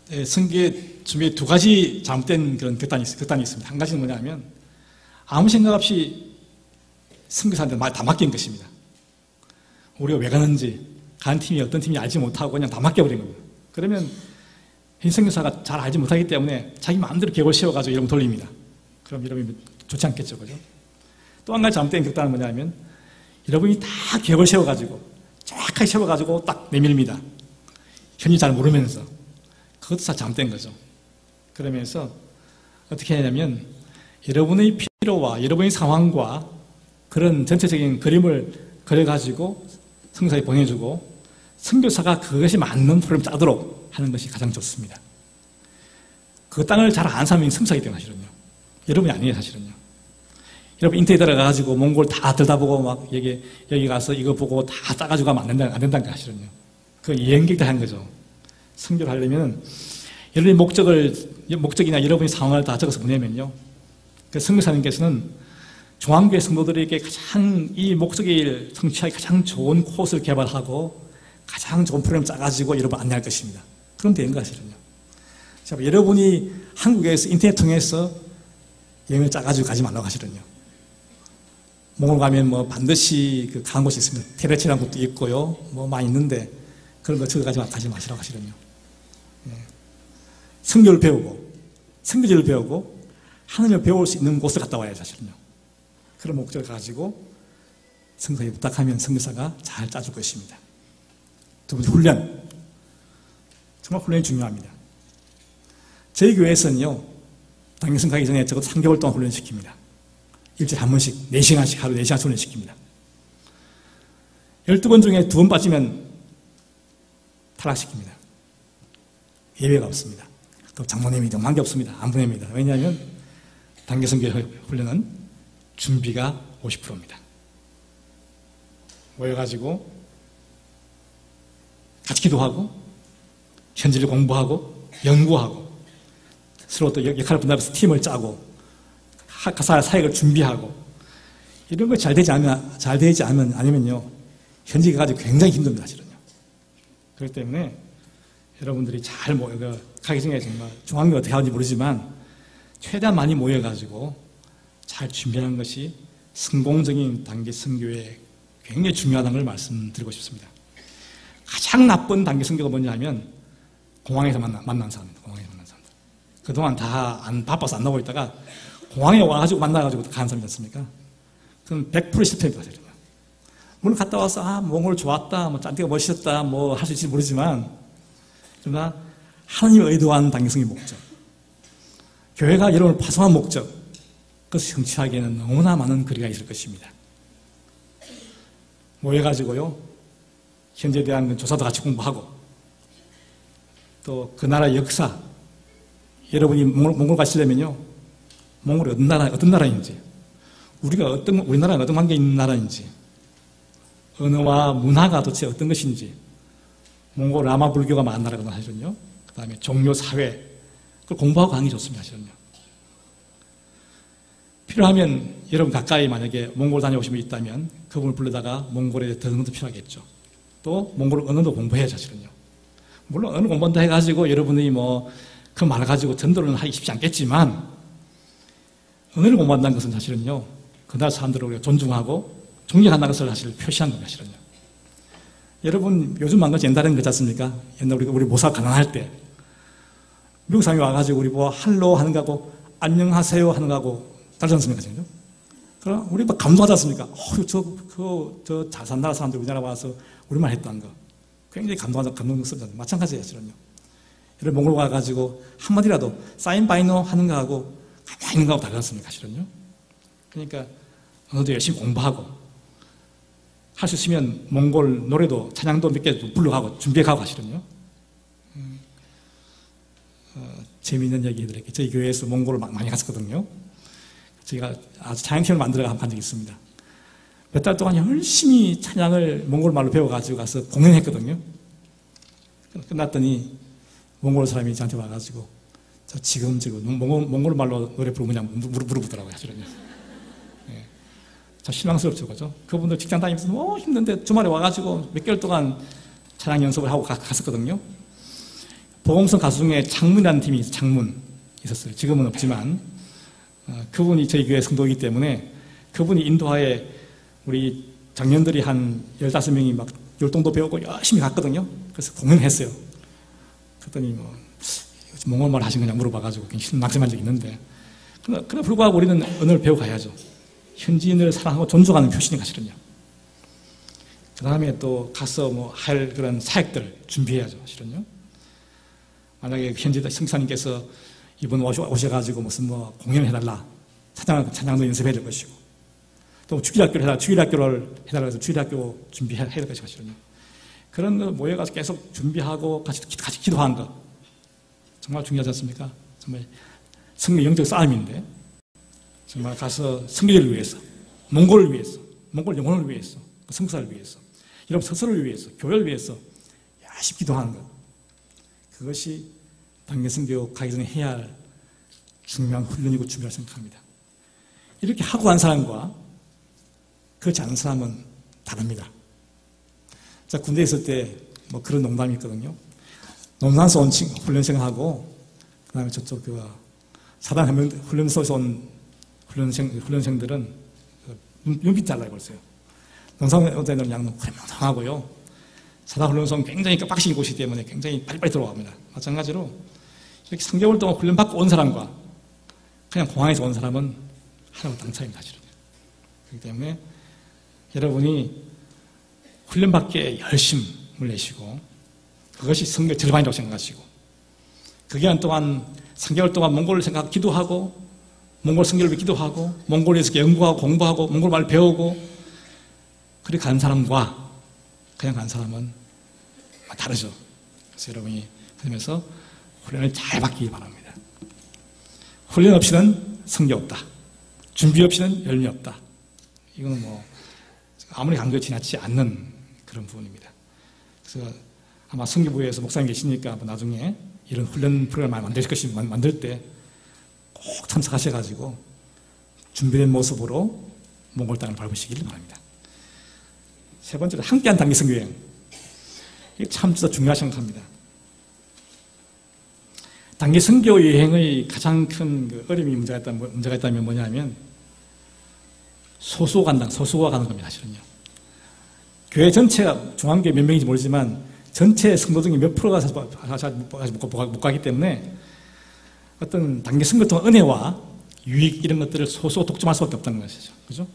성교의 준비에 두 가지 잘못된 그런 격단이 있습니다. 한 가지는 뭐냐면 아무 생각 없이 선교사한테 다 맡긴 것입니다. 우리가 왜 가는지, 가는 팀이 어떤 팀인지 알지 못하고 그냥 다 맡겨버린 겁니다. 그러면 현 선교사가 잘 알지 못하기 때문에 자기 마음대로 계획을 세워가지고 여러분 돌립니다. 그럼 여러분이 좋지 않겠죠, 그죠? 또 한 가지 잘못된 격단은 뭐냐면 여러분이 다 계획을 세워가지고 정확하게 세워가지고 딱 내밀입니다. 현지 잘 모르면서. 그것도 다 잘못된 거죠. 그러면서 어떻게 하냐면 여러분의 필요와 여러분의 상황과 그런 전체적인 그림을 그려가지고 선교사에 보내주고 선교사가 그것이 맞는 프로그램을 짜도록 하는 것이 가장 좋습니다. 그 땅을 잘 아는 사람이 선교사이기 때문에 사실은요. 여러분이 아니에요, 사실은요. 여러분 인터넷 들어가가지고 몽골 다 들다보고 막 여기 가서 이거 보고 다 짜가지고 가면 안 된다는 게 사실은요. 그 여행객들 한 거죠. 선교를 하려면 여러분의 목적이나 여러분의 상황을 다 적어서 보내면요. 그 선교사님께서는 중앙교회 성도들에게 가장 이 목적을 성취하기 가장 좋은 코스를 개발하고 가장 좋은 프로그램을 짜가지고 여러분 안내할 것입니다. 그럼 되는 거 사실은요. 자, 여러분이 한국에서 인터넷 통해서 여행을 짜가지고 가지 말라고 하시거든요. 몽골 가면 뭐 반드시 그 가는 곳이 있습니다. 테레치라는 곳도 있고요. 뭐 많이 있는데 그런 거 적어가지 마시라고 하시거든요. 예. 성교를 배우고 성교제를 배우고 하나님을 배울 수 있는 곳을 갔다 와야 해요, 사실은요. 그런 목적을 가지고 선교사에 부탁하면 선교사가 잘 짜줄 것입니다. 두 번째, 훈련. 정말 훈련이 중요합니다. 저희 교회에서는요, 당일선 가기 전에 적어도 3개월 동안 훈련시킵니다. 일주일에 한 번씩, 4시간씩, 하루 4시간씩 훈련시킵니다. 12번 중에 2번 빠지면 탈락시킵니다. 예외가 없습니다. 또 장모님이 좀 관계 없습니다. 안 보냅니다. 왜냐하면 단계선교 훈련은 준비가 50%입니다. 모여가지고 같이 기도하고 현지를 공부하고 연구하고 서로 또 역할을 분담해서 팀을 짜고 가사 사역을 준비하고 이런 거 잘 되지 않으면요 현지 가가지고 굉장히 힘듭니다, 사실은요. 그렇기 때문에 여러분들이 잘 가기 전에 정말 중앙교 어떻게 하는지 모르지만 최대한 많이 모여가지고 잘 준비하는 것이 성공적인 단기 선교에 굉장히 중요하다는 걸 말씀드리고 싶습니다. 가장 나쁜 단기 선교가 뭐냐 하면 공항에서 만난 사람입니다. 공항에서 만난 사람들. 그동안 다 바빠서 안 나오고 있다가 공항에 와가지고 만나가지고 가는 사람이지 않습니까? 그럼 100% 실패입니다, 사실은요. 물론 갔다 와서 몽골 좋았다, 뭐 짠티가 멋있었다, 뭐 할 수 있을지 모르지만 그러나 하나님의 의도한 단기 선교의 목적, 교회가 여러분을 파송한 목적, 그것을 성취하기에는 너무나 많은 거리가 있을 것입니다. 모여가지고요, 현재에 대한 조사도 같이 공부하고, 또 그 나라의 역사, 여러분이 몽골 가시려면요, 몽골이 어떤 나라인지, 우리나라가 어떤 관계에 있는 나라인지, 언어와 문화가 도대체 어떤 것인지, 몽골 라마 불교가 많은 나라거든요, 사실은요. 그 다음에 종교, 사회, 그걸 공부하고 가는 게 좋습니다, 사실은요. 필요하면 여러분 가까이 만약에 몽골 다녀오신 분이 있다면 그분을 불러다가 몽골에 더 언어도 필요하겠죠. 또 몽골 언어도 공부해야 사실은요. 물론 언어 공부한다 해가지고 여러분이 그 말을 가지고 전도를 하기 쉽지 않겠지만 언어를 공부한다는 것은 사실은요. 그 나라 사람들을 우리가 존중하고 존경한다는 것을 사실 표시한 겁니다, 사실은요. 여러분 요즘 한 것이 옛날에는 그렇지 않습니까? 옛날 우리 모사 가난할 때 미국 사람이 와가지고 우리 할로 하는 거하고 안녕하세요 하는 거하고 다르지 않습니까, 지금? 그럼 우리 감동하지 않습니까? 저 잘 산 나라 사람들 우리나라 와서 우리말 했다는 거. 굉장히 감동스럽잖아요. 마찬가지예요, 사실은요. 여러분 몽골 와가지고 한마디라도 사인 바이노 하는 거하고 가만히 있는 거하고 다르지 않습니까, 사실은요? 그러니까 언어도 열심히 공부하고 할 수 있으면 몽골 노래도 찬양도 몇 개 불러가고 준비해가고 하시거든요. 재미있는 얘기 해드릴게요. 저희 교회에서 몽골을 많이 갔었거든요. 저희가 아주 찬양팀을 만들어 간 적이 있습니다. 몇 달 동안 열심히 찬양을 몽골 말로 배워가지고 가서 공연했거든요. 끝났더니 몽골 사람이 저한테 와가지고 저 지금 몽골 말로 노래 부르냐고 물어보더라고요, 사실은요. 예. 참 실망스럽죠, 그죠? 그분들 직장 다니면서 너무 힘든데 주말에 와가지고 몇 개월 동안 찬양 연습을 하고 갔었거든요. 보험성 가수 중에 창문이라는 팀이 창문 있었어요. 지금은 없지만 그분이 저희 교회 성도이기 때문에 그분이 인도하에 우리 장년들이 한 15명이 막 율동도 배우고 열심히 갔거든요. 그래서 공연했어요. 그랬더니 뭐 몽골말 하신 거냐 물어봐가지고 굉장히 낙심한 적이 있는데 그러나 불구하고 우리는 언어를 배워가야죠. 현지인을 사랑하고 존중하는 표시니까 실은요. 그 다음에 또 가서 뭐 할 그런 사역들 준비해야죠. 실은요. 만약에 현지 성사님께서 이번 오셔가지고 무슨 뭐 공연을 해달라. 찬양도 연습해야 될 것이고. 또 주일학교를 해달라. 주일학교를 해달라 해서 주일학교 준비해야 될 것이고. 실은요. 그런 거 모여가서 계속 준비하고 같이 기도하는 거. 정말 중요하지 않습니까? 정말 성경 영적 싸움인데 정말 가서 성교를 위해서, 몽골을 위해서, 몽골 영혼을 위해서, 성사를 위해서, 여러분 스스로를 위해서, 교회를 위해서 열심히 기도하는 것. 그것이 단계선교 가기 전에 해야 할 중요한 훈련이고 준비라고 생각합니다. 이렇게 하고 간 사람과 그렇지 않은 사람은 다릅니다. 자, 군대에 있을 때 뭐 그런 농담이 있거든요. 논산에서 온 훈련생하고 그 다음에 저쪽 사단 훈련소에서 온 훈련생들은 눈빛 달라요 벌써요. 논산에 온 애들은 양은 후렴하고요. 사단 훈련소는 굉장히 빡신 곳이기 때문에 굉장히 빨리빨리 들어갑니다. 마찬가지로 이렇게 3개월 동안 훈련받고 온 사람과 그냥 공항에서 온 사람은 하나도 땅 차이입니다. 사실은. 그렇기 때문에 여러분이 훈련받기에 열심을 내시고 그것이 성교 절반이라고 생각하시고 그 기간 동안 3개월 동안 몽골을 생각하고 기도하고 몽골 성교를 위해 기도하고 몽골에서 연구하고 공부하고 몽골 말을 배우고 그렇게 간 사람과 그냥 간 사람은 다르죠. 그래서 여러분이 그러면서 훈련을 잘 받기 바랍니다. 훈련 없이는 성교 없다. 준비 없이는 열매 없다. 이거는 뭐 아무리 강조 지나치지 않는 그런 부분입니다. 그래서 아마 성교부에서 목사님 계시니까 나중에 이런 훈련 프로그램을 만들 때 꼭 참석하셔가지고 준비된 모습으로 몽골 땅을 밟으시길 바랍니다. 세 번째로 함께한 단기 선교여행. 이게 참 진짜 중요하다고 생각합니다. 단기 선교 여행의 가장 큰 어려움이 문제가 있다면 뭐냐면 소수가 가는 겁니다. 사실은요. 교회 전체가 중앙교회 몇 명인지 모르지만 전체 성도 중에 몇 프로가 못 가기 때문에 어떤 단기 선교 통한 은혜와 유익 이런 것들을 소수 독점할 수밖에 없다는 것이죠. 그죠?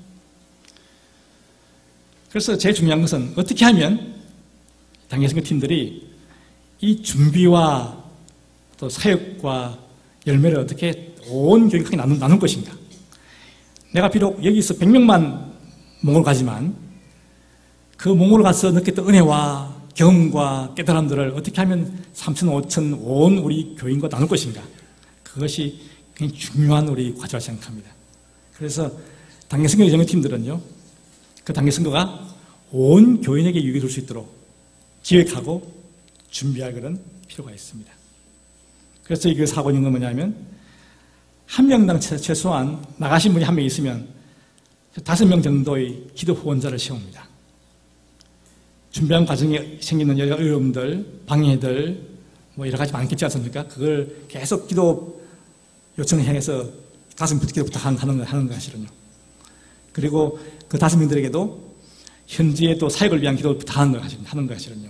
그래서 제일 중요한 것은 어떻게 하면 단기 선교 팀들이 이 준비와 또 사역과 열매를 어떻게 온 교회 크게 나눌 것인가. 내가 비록 여기서 100명만 몽골 가지만 그 몽골 가서 느꼈던 은혜와 경험과 깨달음들을 어떻게 하면 3천, 5천 온 우리 교인과 나눌 것인가. 그것이 굉장히 중요한 우리 과제라고 생각합니다. 그래서 단기 선교 영역팀들은요, 그 단기 선교가 온 교인에게 유익을 줄 수 있도록 기획하고 준비할 그런 필요가 있습니다. 그래서 이 사고 있는 건 뭐냐면, 한 명당 최소한 나가신 분이 한 명 있으면 5명 정도의 기도 후원자를 세웁니다. 준비한 과정에 생기는 여러 어려움들, 방해들, 뭐 여러 가지 많겠지 않습니까? 그걸 계속 기도 요청을 향해서 가슴 기도 부탁하는 것이거든요. 그리고 그 5명들에게도 현지의 또 사역을 위한 기도를 부탁하는 것이거든요.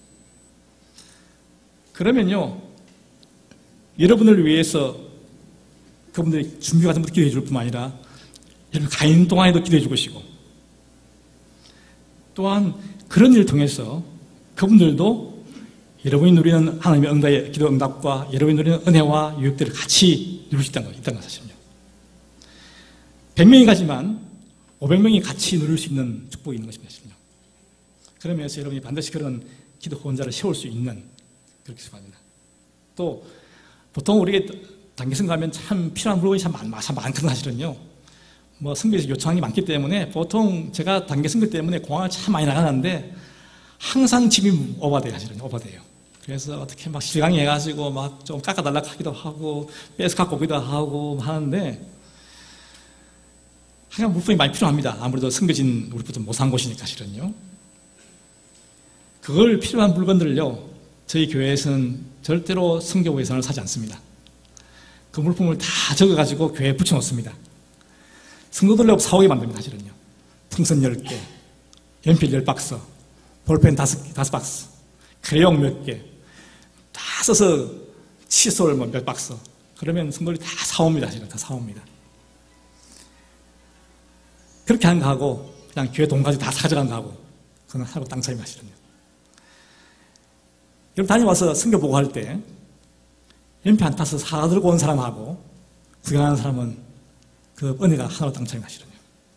그러면요, 여러분을 위해서 그분들이 준비 같은 것도 기도해 줄 뿐만 아니라 여러분 가 있는 동안에도 기도해 줄 것이고 또한 그런 일을 통해서 그분들도 여러분이 누리는 하나님의 응답의 기도 응답과 여러분이 누리는 은혜와 유익들을 같이 누릴 수 있다는 것 사실은요. 100명이 가지만 500명이 같이 누릴 수 있는 축복이 있는 것입니다. 그러면서 여러분이 반드시 그런 기도 후원자를 세울 수 있는 그렇게 생각합니다. 또 보통 우리가 단기선 가면 참 필요한 물건이 참 많거든요. 사실은요. 뭐 선교에서 요청하는 게 많기 때문에 보통 제가 단기 선교 때문에 공항을 참 많이 나가는데 항상 짐이 오버돼요. 사실은 오버돼요. 그래서 어떻게 막 실강이 해가지고 막 좀 깎아달라 하기도 하고 뺏어 갖고 오기도 하고 하는데 항상 물품이 많이 필요합니다. 아무래도 선교진 우리부터 못 산 곳이니까 사실은요. 그걸 필요한 물건들을요 저희 교회에서는 절대로 성교 예산을 사지 않습니다. 그 물품을 다 적어가지고 교회에 붙여놓습니다. 성도들하고 사오게 만듭니다, 사실은요. 풍선 10개, 연필 10박스, 볼펜 5박스, 크레용 몇 개, 다 써서 칫솔 몇 박스. 그러면 성도들이 다 사옵니다, 사실은. 다 사옵니다. 그렇게 하는 거하고, 그냥 교회 돈까지 다 사져간 거하고, 그건 하고 땅 차이가 사실은요. 여러분 다녀와서 성교 보고 할 때, 연필 한 타서 사들고 온 사람하고, 구경하는 사람은 그 은혜가 하나로 땅 차이가 사실은요.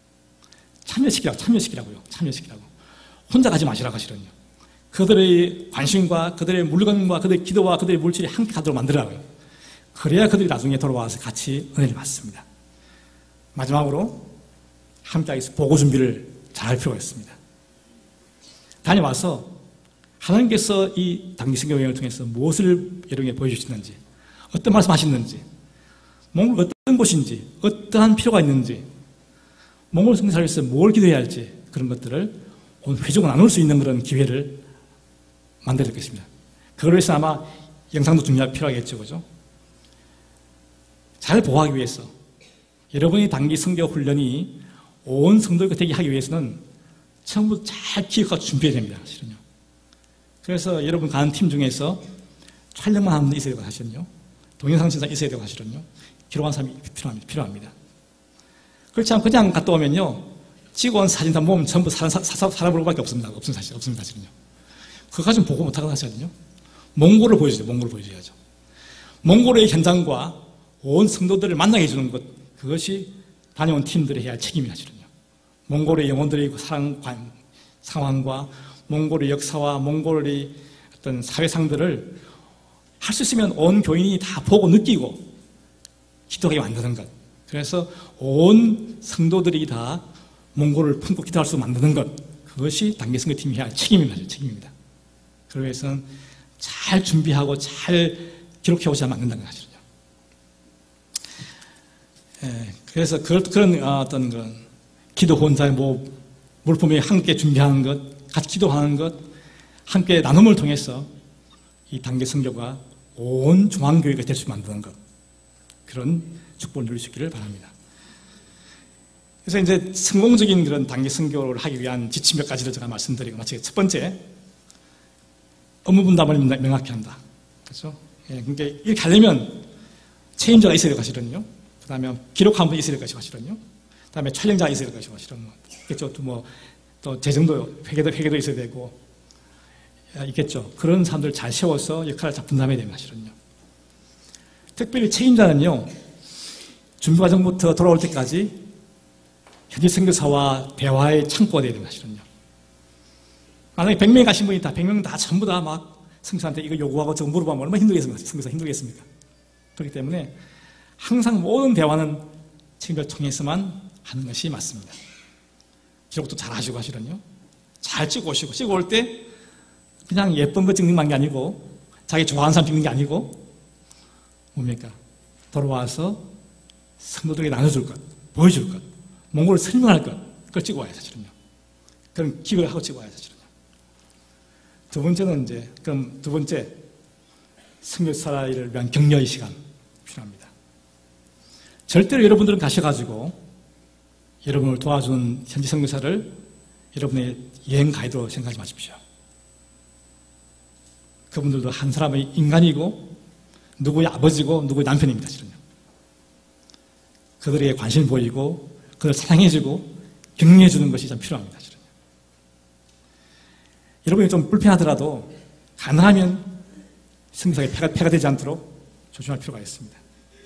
참여시키라고요. 혼자 가지 마시라고 하시거든요. 그들의 관심과 그들의 물건과 그들의 기도와 그들의 물질이 함께 가도록 만들라고요. 그래야 그들이 나중에 돌아와서 같이 은혜를 받습니다. 마지막으로 함께 하기 위해서 보고 준비를 잘 할 필요가 있습니다. 다녀와서 하나님께서 이 단기성경 여행을 통해서 무엇을 여러분에게 보여주시는지, 어떤 말씀 하시는지, 몽골 어떤 곳인지, 어떠한 필요가 있는지, 몽골 성경 살면서 뭘 기도해야 할지, 그런 것들을 오늘 회중을 나눌 수 있는 그런 기회를 만들어야 되겠습니다. 그걸 위해서 아마 영상도 필요하겠죠, 그죠? 잘 보호하기 위해서, 여러분의 단기 성경 훈련이 온 성도가 되게 하기 위해서는 전부 잘 기억하고 준비해야 됩니다, 사실은요. 그래서 여러분 가는 팀 중에서 촬영만 하는 분 있어야 되고 사실은요. 동영상 진짜 있어야 되고 사실은요. 기록한 사람이 필요합니다. 그렇지 않고 그냥 갔다 오면요. 찍어온 사진 다 모으면 전부 사람 얼굴밖에 없습니다. 없습니다, 사실은요. 그거 가지고 보고 못하거나 하거든요. 몽골을 보여줘야죠. 몽골의 현장과 온 성도들을 만나게 해주는 것, 그것이 다녀온 팀들이 해야 할 책임이라 사실은요. 몽골의 영혼들의 상황과 몽골의 역사와 몽골의 어떤 사회상들을 할 수 있으면 온 교인이 다 보고 느끼고 기도하게 만드는 것. 그래서 온 성도들이 다 몽골을 품고 기도할 수 만드는 것. 그것이 단계선교팀이 해야 할 책임입니다. 그러기 위해서는 잘 준비하고 잘 기록해 오셔야 만든다는 것이죠. 그래서 그런 어떤 그런 기도 혼자의 물품에 함께 준비하는 것, 같이 기도하는 것, 함께 나눔을 통해서 이 단계 선교가 온 중앙교회가 될 수 만드는 것, 그런 축복을 누리시기를 바랍니다. 그래서 이제 성공적인 그런 단계 선교를 하기 위한 지침 몇 가지를 제가 말씀드리고 마치겠습니다. 첫 번째, 업무 분담을 명확히 한다. 그렇죠? 그러니까 이렇게 하려면 책임자가 있어야 될 것이거든요. 그 다음에 기록한 분이 있어야 될 것이거든요. 그 다음에 촬영자가 있어야 될 것이거든요. 있겠죠. 또 재정도, 회계도 있어야 되고, 있겠죠. 그런 사람들을 잘 세워서 역할을 잘 분담해야 됩니다, 사실은요. 특별히 책임자는요, 준비 과정부터 돌아올 때까지 현지 선교사와 대화의 창구가 되어야 됩니다, 사실은요. 만약에 100명 가신 분이 100명 다 전부 다 막 선교사한테 이거 요구하고 저거 물어보면 얼마나 힘들겠습니까? 선교사 힘들겠습니까? 그렇기 때문에 항상 모든 대화는 책임자를 통해서만 하는 것이 맞습니다. 기록도 잘 하시고 하시거든요. 잘 찍어 오시고, 찍어 올 때 그냥 예쁜 거 찍는 게 아니고, 자기 좋아하는 사람 찍는 게 아니고, 뭡니까? 돌아와서 성도들에게 나눠줄 것, 보여줄 것, 몽골을 설명할 것, 그걸 찍어 와야 사실은요. 그런 기획을 하고 찍어 와야 사실은요. 두 번째는 두 번째, 선교사를 위한 격려의 시간 필요합니다. 절대로 여러분들은 가셔가지고, 여러분을 도와준 현지 선교사를 여러분의 여행 가이드로 생각하지 마십시오. 그분들도 한 사람의 인간이고 누구의 아버지고 누구의 남편입니다, 실은요. 그들에게 관심을 보이고 그들을 사랑해주고 격려해주는 것이 참 필요합니다, 실은요. 여러분이 좀 불편하더라도 가능하면 선교사에게 폐가 되지 않도록 조심할 필요가 있습니다.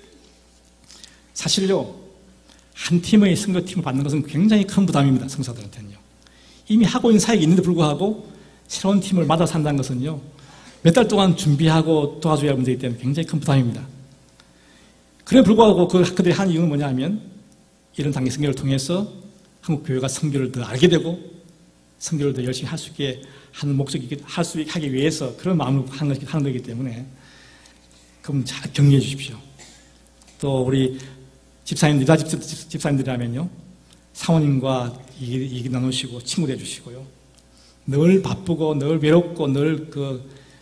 사실요, 한 팀의 선교팀을 받는 것은 굉장히 큰 부담입니다, 선교사들한테는요. 이미 하고 있는 사역이 있는데 불구하고 새로운 팀을 맡아서 한다는 것은요, 몇 달 동안 준비하고 도와줘야 할 문제이기 때문에 굉장히 큰 부담입니다. 그래 불구하고 그들이 한 이유는 뭐냐 하면 이런 단기 선교를 통해서 한국 교회가 선교를 더 알게 되고 선교를 더 열심히 할 수 있게 하는 목적이 하기 위해서 그런 마음으로 하는 거기 때문에 그럼 잘 격려해 주십시오. 또 우리 집사님들, 여자 집사님들이라면요, 사모님과 얘기 나누시고 친구 되주시고요. 늘 바쁘고 늘 외롭고 늘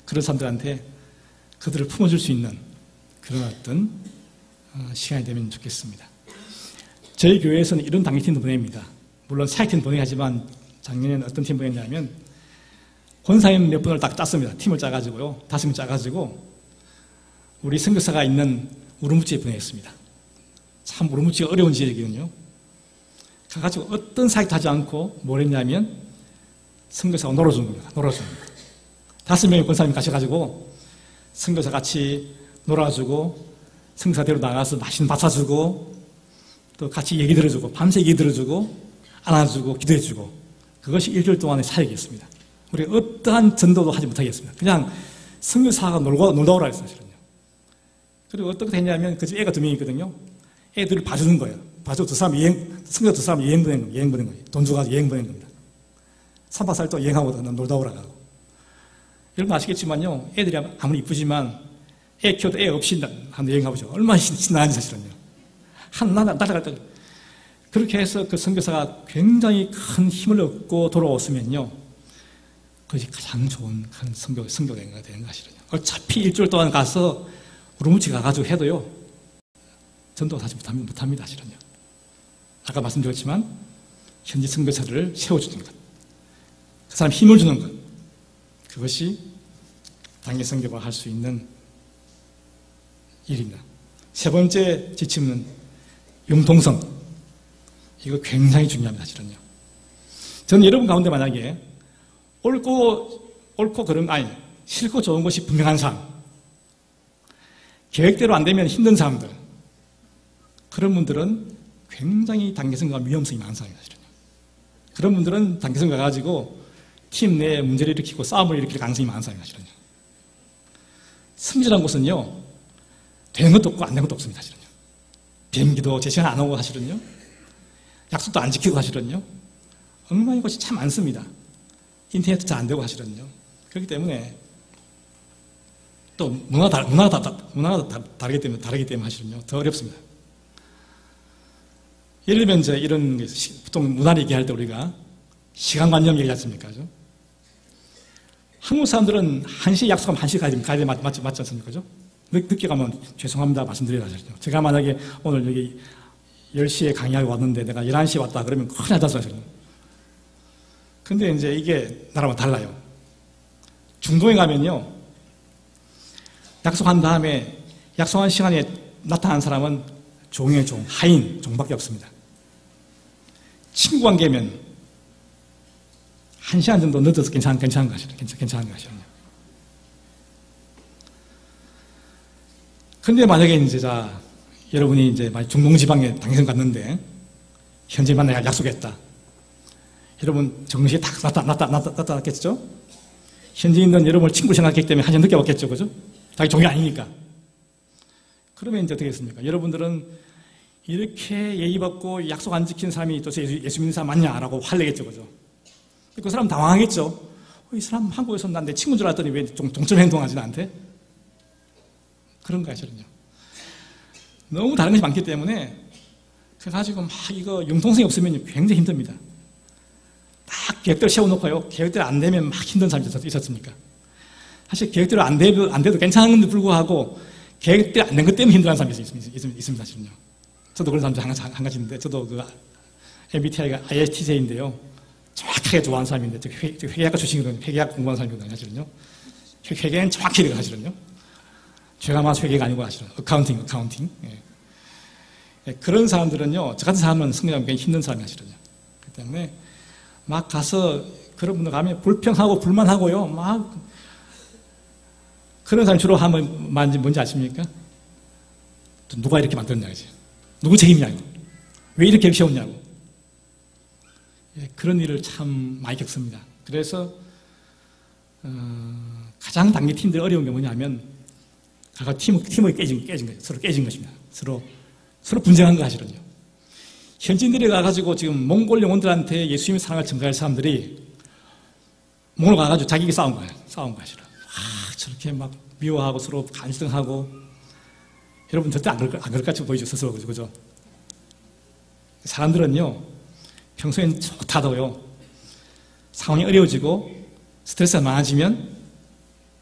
그런 사람들한테 그들을 품어줄 수 있는 그런 어떤 시간이 되면 좋겠습니다. 저희 교회에서는 이런 단기팀도 보냅니다. 물론 사역팀 보내야 하지만 작년에는 어떤 팀 보냈냐면 권사님 몇 분을 딱 짰습니다. 팀을 짜가지고요. 5명 짜가지고 우리 선교사가 있는 우르무치에 보냈습니다. 참 우르무치가 어려운 지역이거든요. 가가지고 어떤 사역도 하지 않고 뭘 했냐면 선교사가 놀아준 겁니다. 놀아준 겁니다. 5명의 권사님이 가셔가지고 선교사 같이 놀아주고 선교사대로 나가서 맛있는 밥 사주고 또 같이 얘기 들어주고 밤새 얘기 들어주고 안아주고 기도해주고 그것이 일주일 동안의 사역이었습니다. 우리 어떠한 전도도 하지 못하겠습니다. 그냥 선교사가 놀다 오라 했어요. 그리고 어떻게 됐냐면 그 집 애가 2명 있거든요. 애들을 봐주는 거예요. 봐주고 선교사 2사람 여행 보낸 거예요. 돈 주고 여행 보낸 겁니다. 3박 4일 동안 여행하고 놀다 오라고. 여러분 아시겠지만요. 애들이 아무리 이쁘지만 애 키워도 애 없이 한 여행 가보죠. 얼마나 신나는지 사실은요. 날아갈 때. 그렇게 해서 그 선교사가 굉장히 큰 힘을 얻고 돌아왔으면요. 그것이 가장 좋은 큰 선교가 되는 것이거든요. 어차피 일주일 동안 가서 우르무치 가가지고 해도요. 전도가 사실 못합니다. 사실은요. 아까 말씀드렸지만 현지 선교사들을 세워주는 것. 그 사람 힘을 주는 것. 그것이 단기 선교가 할 수 있는 일입니다. 세 번째 지침은 융통성. 이거 굉장히 중요합니다. 사실은요. 저는 여러분 가운데 만약에 옳고 그런 싫고 좋은 것이 분명한 사람, 계획대로 안 되면 힘든 사람들, 그런 분들은 굉장히 단기선거가 위험성이 많은 사람입니다. 사실은요. 그런 분들은 단기선거 가가지고 팀 내에 문제를 일으키고 싸움을 일으킬 가능성이 많은 사람입니다. 사실은요. 성질한 곳은요, 되는 것도 없고 안 되는 것도 없습니다. 사실은요. 비행기도 제 시간 안 오고 사실은요. 약속도 안 지키고 사실은요. 엉망인 것이 참 많습니다. 인터넷도 잘 안 되고 사실은요. 그렇기 때문에 또 문화가 다르기 때문에 사실은요. 더 어렵습니다. 예를 들면 이제 이런 보통 문화를 얘기할 때 우리가 시간관념 얘기하지 않습니까? 그죠? 한국 사람들은 1시에 약속하면 1시에 가야 돼 맞지 않습니까? 그죠? 늦게 가면 죄송합니다 말씀드려야 하죠. 제가 만약에 오늘 여기 10시에 강의하고 왔는데 내가 11시에 왔다 그러면 큰일 났다 사실은. 근데 이제 이게 나라와 달라요. 중동에 가면요. 약속한 다음에 약속한 시간에 나타난 사람은 종의 종, 하인, 종밖에 없습니다. 친구 관계면 1시간 정도 늦어서 괜찮은 것이죠. 괜찮은 것이죠. 근데 만약에 이제 여러분이 이제 중동지방에 당선 갔는데 현지 만나야 약속했다. 여러분 정시에 딱 나타났겠죠? 현지인은 여러분을 친구로 생각했기 때문에 1시간 늦게 왔겠죠, 그죠? 자기 종이 아니니까. 그러면 이제 어떻게 했습니까? 여러분들은 이렇게 예의받고 약속 안 지킨 사람이 도대체 예수 믿는 사람 맞냐라고 화내겠죠, 그죠? 그 사람 당황하겠죠. 이 사람 한국에서 난 내 친구인 줄 알았더니 왜 종점 행동하지 나한테? 그런 거야, 저는요. 너무 다른 것이 많기 때문에 그래가지고 막 이거 융통성이 없으면 굉장히 힘듭니다. 딱 계획대로 세워놓고요. 계획대로 안 되면 막 힘든 사람이 있었습니까? 사실 계획대로 안 돼도 괜찮은데 불구하고 계획대로 안 된 것 때문에 힘들어하는 사람이 있습니다, 사실은요. 저도 그런 사람 중 한 가지인데, 저도 그 MBTI가 ISTJ인데요. 정확하게 좋아하는 사람인데, 회계학과 출신이거든요. 회계학 공부하는 사람이거든요, 사실은요. 회계는 정확히 돼요, 사실은요. 죄가 많아서 회계가 아니고 사실은 어카운팅. 예, 그런 사람들은요, 저 같은 사람은 성장하기 굉장히 힘든 사람이 사실은요. 그렇기 때문에 막 가서 그런 분들 가면 불평하고 불만하고요, 막 그런 사람이 주로 하면 뭔지 아십니까? 누가 이렇게 만들었냐, 이제. 누구 책임이냐고. 왜 이렇게 세웠냐고. 예, 그런 일을 참 많이 겪습니다. 그래서 가장 단기 팀들 어려운 게 뭐냐면 팀워크 깨진 거예요. 서로 깨진 것입니다. 서로 분쟁한 거 사실은요. 현지인들이 가가지고 지금 몽골 영혼들한테 예수님의 사랑을 전가할 사람들이 몽골 가가지고 자기가 싸운 거예요. 사실은. 저렇게 막 미워하고 서로 간섭하고. 여러분 절대 안 그럴 것 같이 보이죠, 스스로. 그죠? 사람들은요, 평소엔 좋다도요, 상황이 어려워지고 스트레스가 많아지면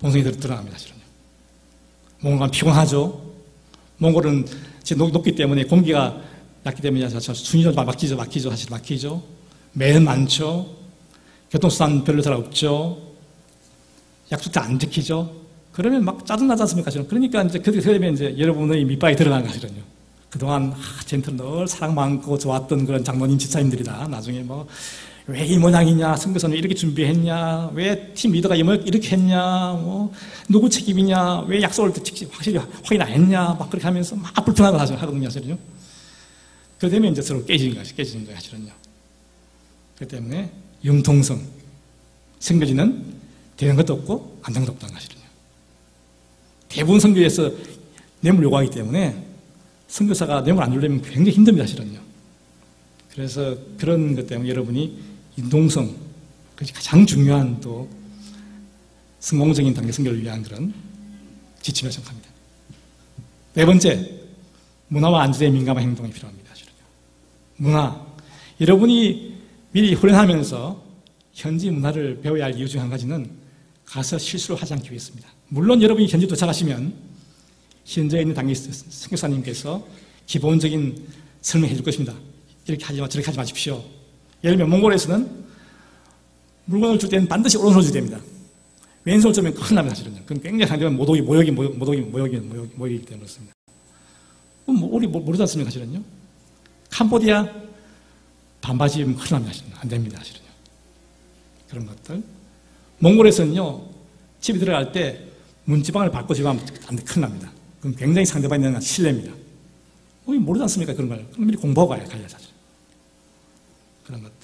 본성이 드러납니다. 실은요. 몽골은 피곤하죠. 몽골은 높기 때문에 공기가 낮기 때문에 순위로 막히죠. 사실 막히죠. 매연 많죠. 교통수단 별로 잘 없죠. 약속도 안 지키죠. 그러면 막 짜증나지 않습니까? 그러니까 이제 그렇게 되면 이제 여러분의 밑바닥에 들어가는 거거든요. 그동안 젠틀 늘 사랑 많고 좋았던 그런 장로님 집사님들이다. 나중에 뭐 왜 이 모양이냐, 선교사는 이렇게 준비했냐, 왜 팀 리더가 이렇게 했냐, 뭐 누구 책임이냐, 왜 약속을 확실히 확인 안 했냐, 막 그렇게 하면서 막 불편한 걸 하거든요, 사실은요. 그러게 되면 이제 서로 깨지는 거예요, 사실은요. 그렇기 때문에 융통성, 선교지는 되는 것도 없고 안 되는 것도 없다는 사실은요. 대부분 선교에서 뇌물 요구하기 때문에 선교사가 뇌물 안 주려면 굉장히 힘듭니다, 사실은요. 그래서 그런 것 때문에 여러분이 융통성, 그것이 가장 중요한 또 성공적인 단계 선교를 위한 그런 지침이라고 생각합니다. 네 번째, 문화와 안전에 민감한 행동이 필요합니다. 문화. 여러분이 미리 훈련하면서 현지 문화를 배워야 할 이유 중 한 가지는 가서 실수를 하지 않기 위해서입니다. 물론 여러분이 현지 도착하시면 현지에 있는 당의 선교사님께서 기본적인 설명해 줄 것입니다. 이렇게 하지 마, 저렇게 하지 마십시오. 예를 들면 몽골에서는 물건을 줄 때는 반드시 오른손을 줘야 됩니다. 왼손을 주면 큰일 납니다, 사실은요. 그건 굉장히 상대방 모욕이기 때문에 그렇습니다. 우리 모르지 않습니까, 사실은요? 캄보디아 반바지 입으면 큰일 납니다, 사실은. 안 됩니다, 사실은요. 그런 것들. 몽골에서는요, 집에 들어갈 때 문지방을 밟고 집어가면 큰일 납니다. 그건 굉장히 상대방에 대한 신뢰입니다. 모르지 않습니까, 그런 걸. 그럼 미리 공부하고 가야 사실. 그런 것들.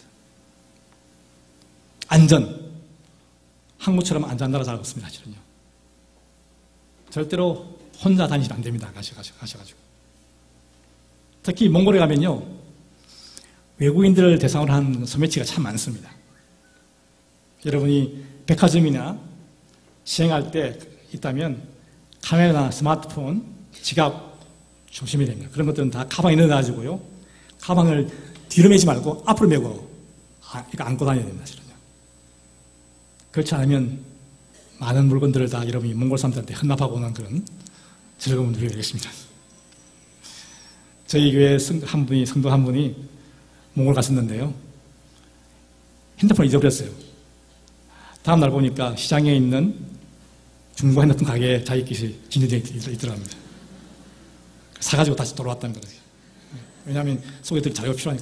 안전. 한국처럼 안전한 나라 잘 없습니다, 사실은요. 절대로 혼자 다니시면 안 됩니다, 가셔가지고. 특히 몽골에 가면요, 외국인들을 대상으로 한 소매치가 참 많습니다. 여러분이 백화점이나 시행할 때 있다면 카메라나 스마트폰, 지갑 조심해야 됩니다. 그런 것들은 다 가방에 넣어가지고요, 가방을 뒤로 매지 말고 앞으로 메고 이거 안고 다녀야 됩니다, 사실은요. 그렇지 않으면 많은 물건들을 다 여러분이 몽골 사람들한테 헌납하고 오는 그런 즐거움을 누리게 되겠습니다. 저희 교회 성도 한 분이 몽골 갔었는데요, 핸드폰을 잊어버렸어요. 다음날 보니까 시장에 있는 중고 핸드폰 가게에 자기 것이 진열되어 있더랍니다. 사가지고 다시 돌아왔다는 거죠. 왜냐하면 소개팅이 자료가 필요하니까.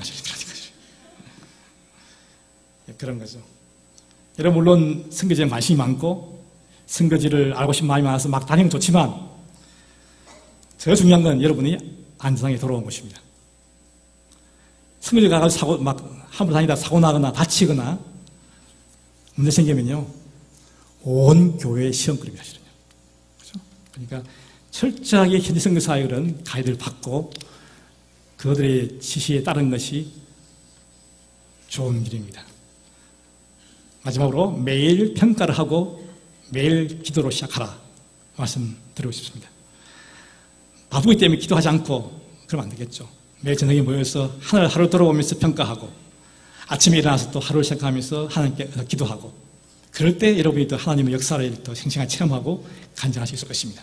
그런 거죠. 여러분, 물론 선교지에 관심이 많고 선교지를 알고 싶은 마음이 많아서 막 다니면 좋지만 더 중요한 건 여러분이 안전하게 돌아온 것입니다. 선교지 가가지고 함부로 다니다 사고 나거나 다치거나 문제 생기면요, 온 교회의 시험거리입니다, 실은요. 그죠? 그러니까 철저하게 현지 선교사의 그런 가이드를 받고 그들의 지시에 따른 것이 좋은 길입니다. 마지막으로 매일 평가를 하고 매일 기도로 시작하라 말씀드리고 싶습니다. 바쁘기 때문에 기도하지 않고 그러면 안 되겠죠. 매일 저녁에 모여서 하늘을 하루 돌아보면서 평가하고 아침에 일어나서 또 하루를 시작하면서 하나님께 기도하고 그럴 때 여러분이 또 하나님의 역사를 또 생생하게 체험하고 간증할 수 있을 것입니다.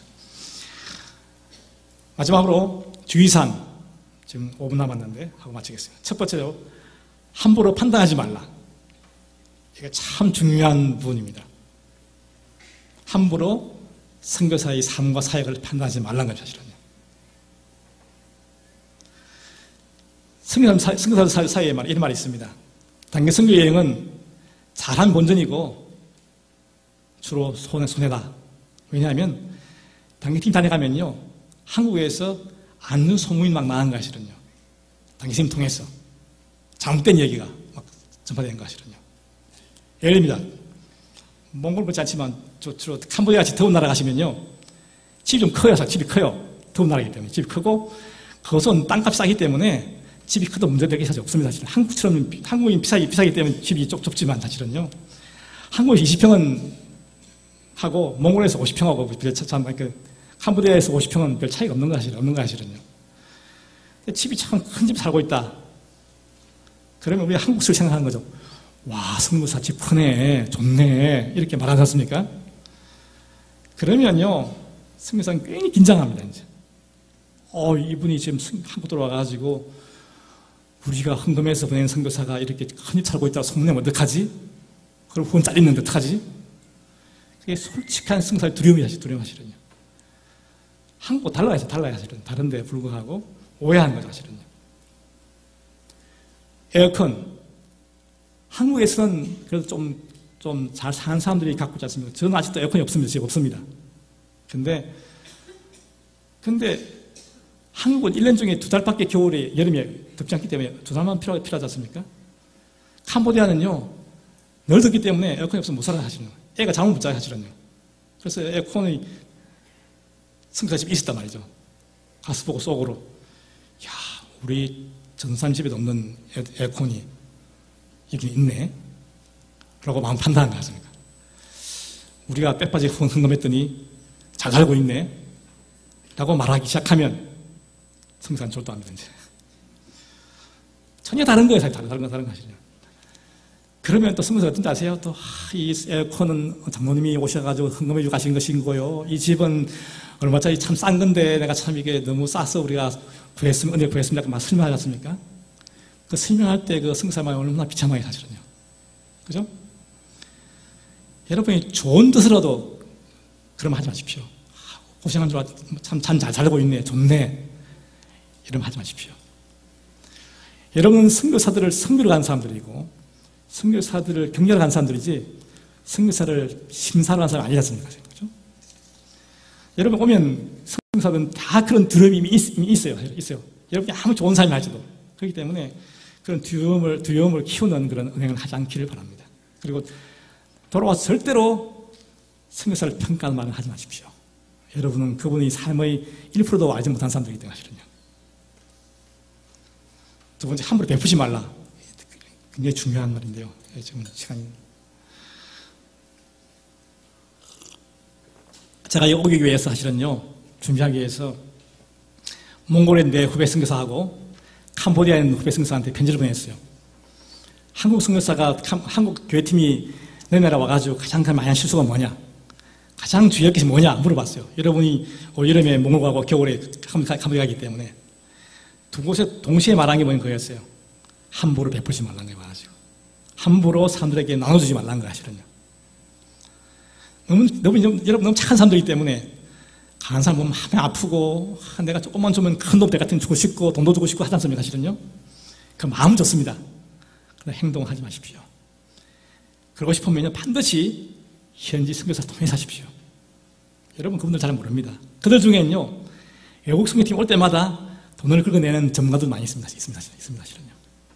마지막으로 주의사항, 지금 5분 남았는데 하고 마치겠습니다. 첫 번째로 함부로 판단하지 말라. 이게 참 중요한 부분입니다. 함부로 선교사의 삶과 사역을 판단하지 말라는 것이 사실은요. 선교사 사이에 이런 말이 있습니다. 단계 선교 여행은 잘한 본전이고 주로 손해다. 왜냐하면 단계팀 다녀가면요, 한국에서 안는 소문이 막 나는 거 사실은요. 단계팀 통해서 잘못된 얘기가 막 전파되는 거 사실은요. 예를 듭니다. 몽골 그렇지 않지만 주로 캄보디아 같이 더운 나라 가시면요, 집이 좀 커요. 집이 커요. 더운 나라이기 때문에 집이 크고 그것은 땅값이 싸기 때문에 집이 커도 문제될 게 사실 없습니다. 사실 한국처럼 한국이 비싸기 때문에 집이 좁지만 사실은요, 한국에서 20평은 하고 몽골에서 50평하고 캄보디아에서 50평은 별 차이가 없는 거 사실은요. 집이 참 큰 집 살고 있다. 그러면 우리 한국식을 생각하는 거죠. 와, 선교사 집 크네, 좋네, 이렇게 말하지 않습니까? 그러면요, 선교사는 괜히 긴장합니다, 이제. 이분이 지금 한국 들어와가지고 우리가 헌금해서 보낸 선교사가 이렇게 흔히 살고 있다고 소문내면 어떡하지? 그걸 후원 잘리는데 어떡하지? 그게 솔직한 선교사의 두려움하시거든요. 한국과 달라요, 사실은. 다른데 불구하고 오해하는 거죠, 사실은요. 에어컨. 한국에서는 그래도 좀 잘 사는 사람들이 갖고 있지 않습니까? 저는 아직도 에어컨이 없습니다. 집에 없습니다. 근데 한국은 1년 중에 2달밖에 겨울에, 여름에 덥지 않기 때문에 2달만 필요하지 않습니까? 캄보디아는요, 늘 덥기 때문에 에어컨이 없으면 못 살아요, 사실은. 애가 잠을 못 자요, 사실은요. 그래서 에어컨이 선교사 집에 있었단 말이죠. 가서 보고 속으로, 야, 우리 전사님 집에도 없는 에어컨이 여기 있네. 라고 마음 판단한 거 같습니까? 우리가 빼빠지 헌금했더니 잘 살고 있네. 라고 말하기 시작하면 선교사는 졸도합니다, 이제. 전혀 다른 거예요, 다른 거 하시죠. 그러면 또 선교사가 어떤지 아세요? 이 에어컨은 장로님이 오셔가지고 헌금해주고 가신 것인 거요. 이 집은 얼마짜리 참 싼 건데 내가 참 이게 너무 싸서 우리가 은혜 구했습니다. 막 설명하지 않습니까? 그 설명할 때 그 선교사 마음이 얼마나 비참하게 사실은요. 그죠? 여러분이 좋은 뜻으로도 그러면 하지 마십시오. 고생한 줄 알았지. 참 잘 살고 있네. 좋네. 이러면 하지 마십시오. 여러분은 선교사들을 선교로 간 사람들이고 선교사들을 격려로 간 사람들이지 선교사를 심사로 간 사람이 아니지 않습니까? 그죠? 여러분 오면 선교사들은 다 그런 두려움이 있어요. 여러분이 아무 좋은 삶이 할지도. 그렇기 때문에 그런 두려움을 키우는 그런 은행을 하지 않기를 바랍니다. 그리고 돌아와서 절대로 선교사를 평가하는 말은 하지 마십시오. 여러분은 그분이 삶의 1%도 알지 못한 사람들이기 때문에 하시거든요. 두 번째, 함부로 베푸지 말라. 굉장히 중요한 말인데요. 지금 시간이. 제가 오기 위해서 사실은요, 준비하기 위해서 몽골의 내 후배 선교사하고 캄보디아에 있는 후배 선교사한테 편지를 보냈어요. 한국 선교사가 한국 교회팀이 너네라 와가지고 가장 많이 한 실수가 뭐냐? 가장 주의할 것이 뭐냐? 물어봤어요. 여러분이 올 여름에 몽골 가고 겨울에 캄보디아 가기 때문에 두 곳에 동시에 말한 게 뭐냐면 그거였어요. 함부로 베풀지 말라는 거예요. 와가지고. 함부로 사람들에게 나눠주지 말라는 거예요. 사실은요. 여러분 너무 착한 사람들이기 때문에 강한 사람 보면 하면 아프고 내가 조금만 주면 큰 돈 같은 주고 싶고 돈도 주고 싶고 하지 않습니까? 사실은요. 그 마음은 좋습니다. 그러나 행동을 하지 마십시오. 그러고 싶으면 반드시 현지 선교사 통해서 하십시오. 여러분 그분들 잘 모릅니다. 그들 중에는요, 외국 선교팀 올 때마다 돈을 긁어내는 전문가들 많이 있습니다. 사실은요.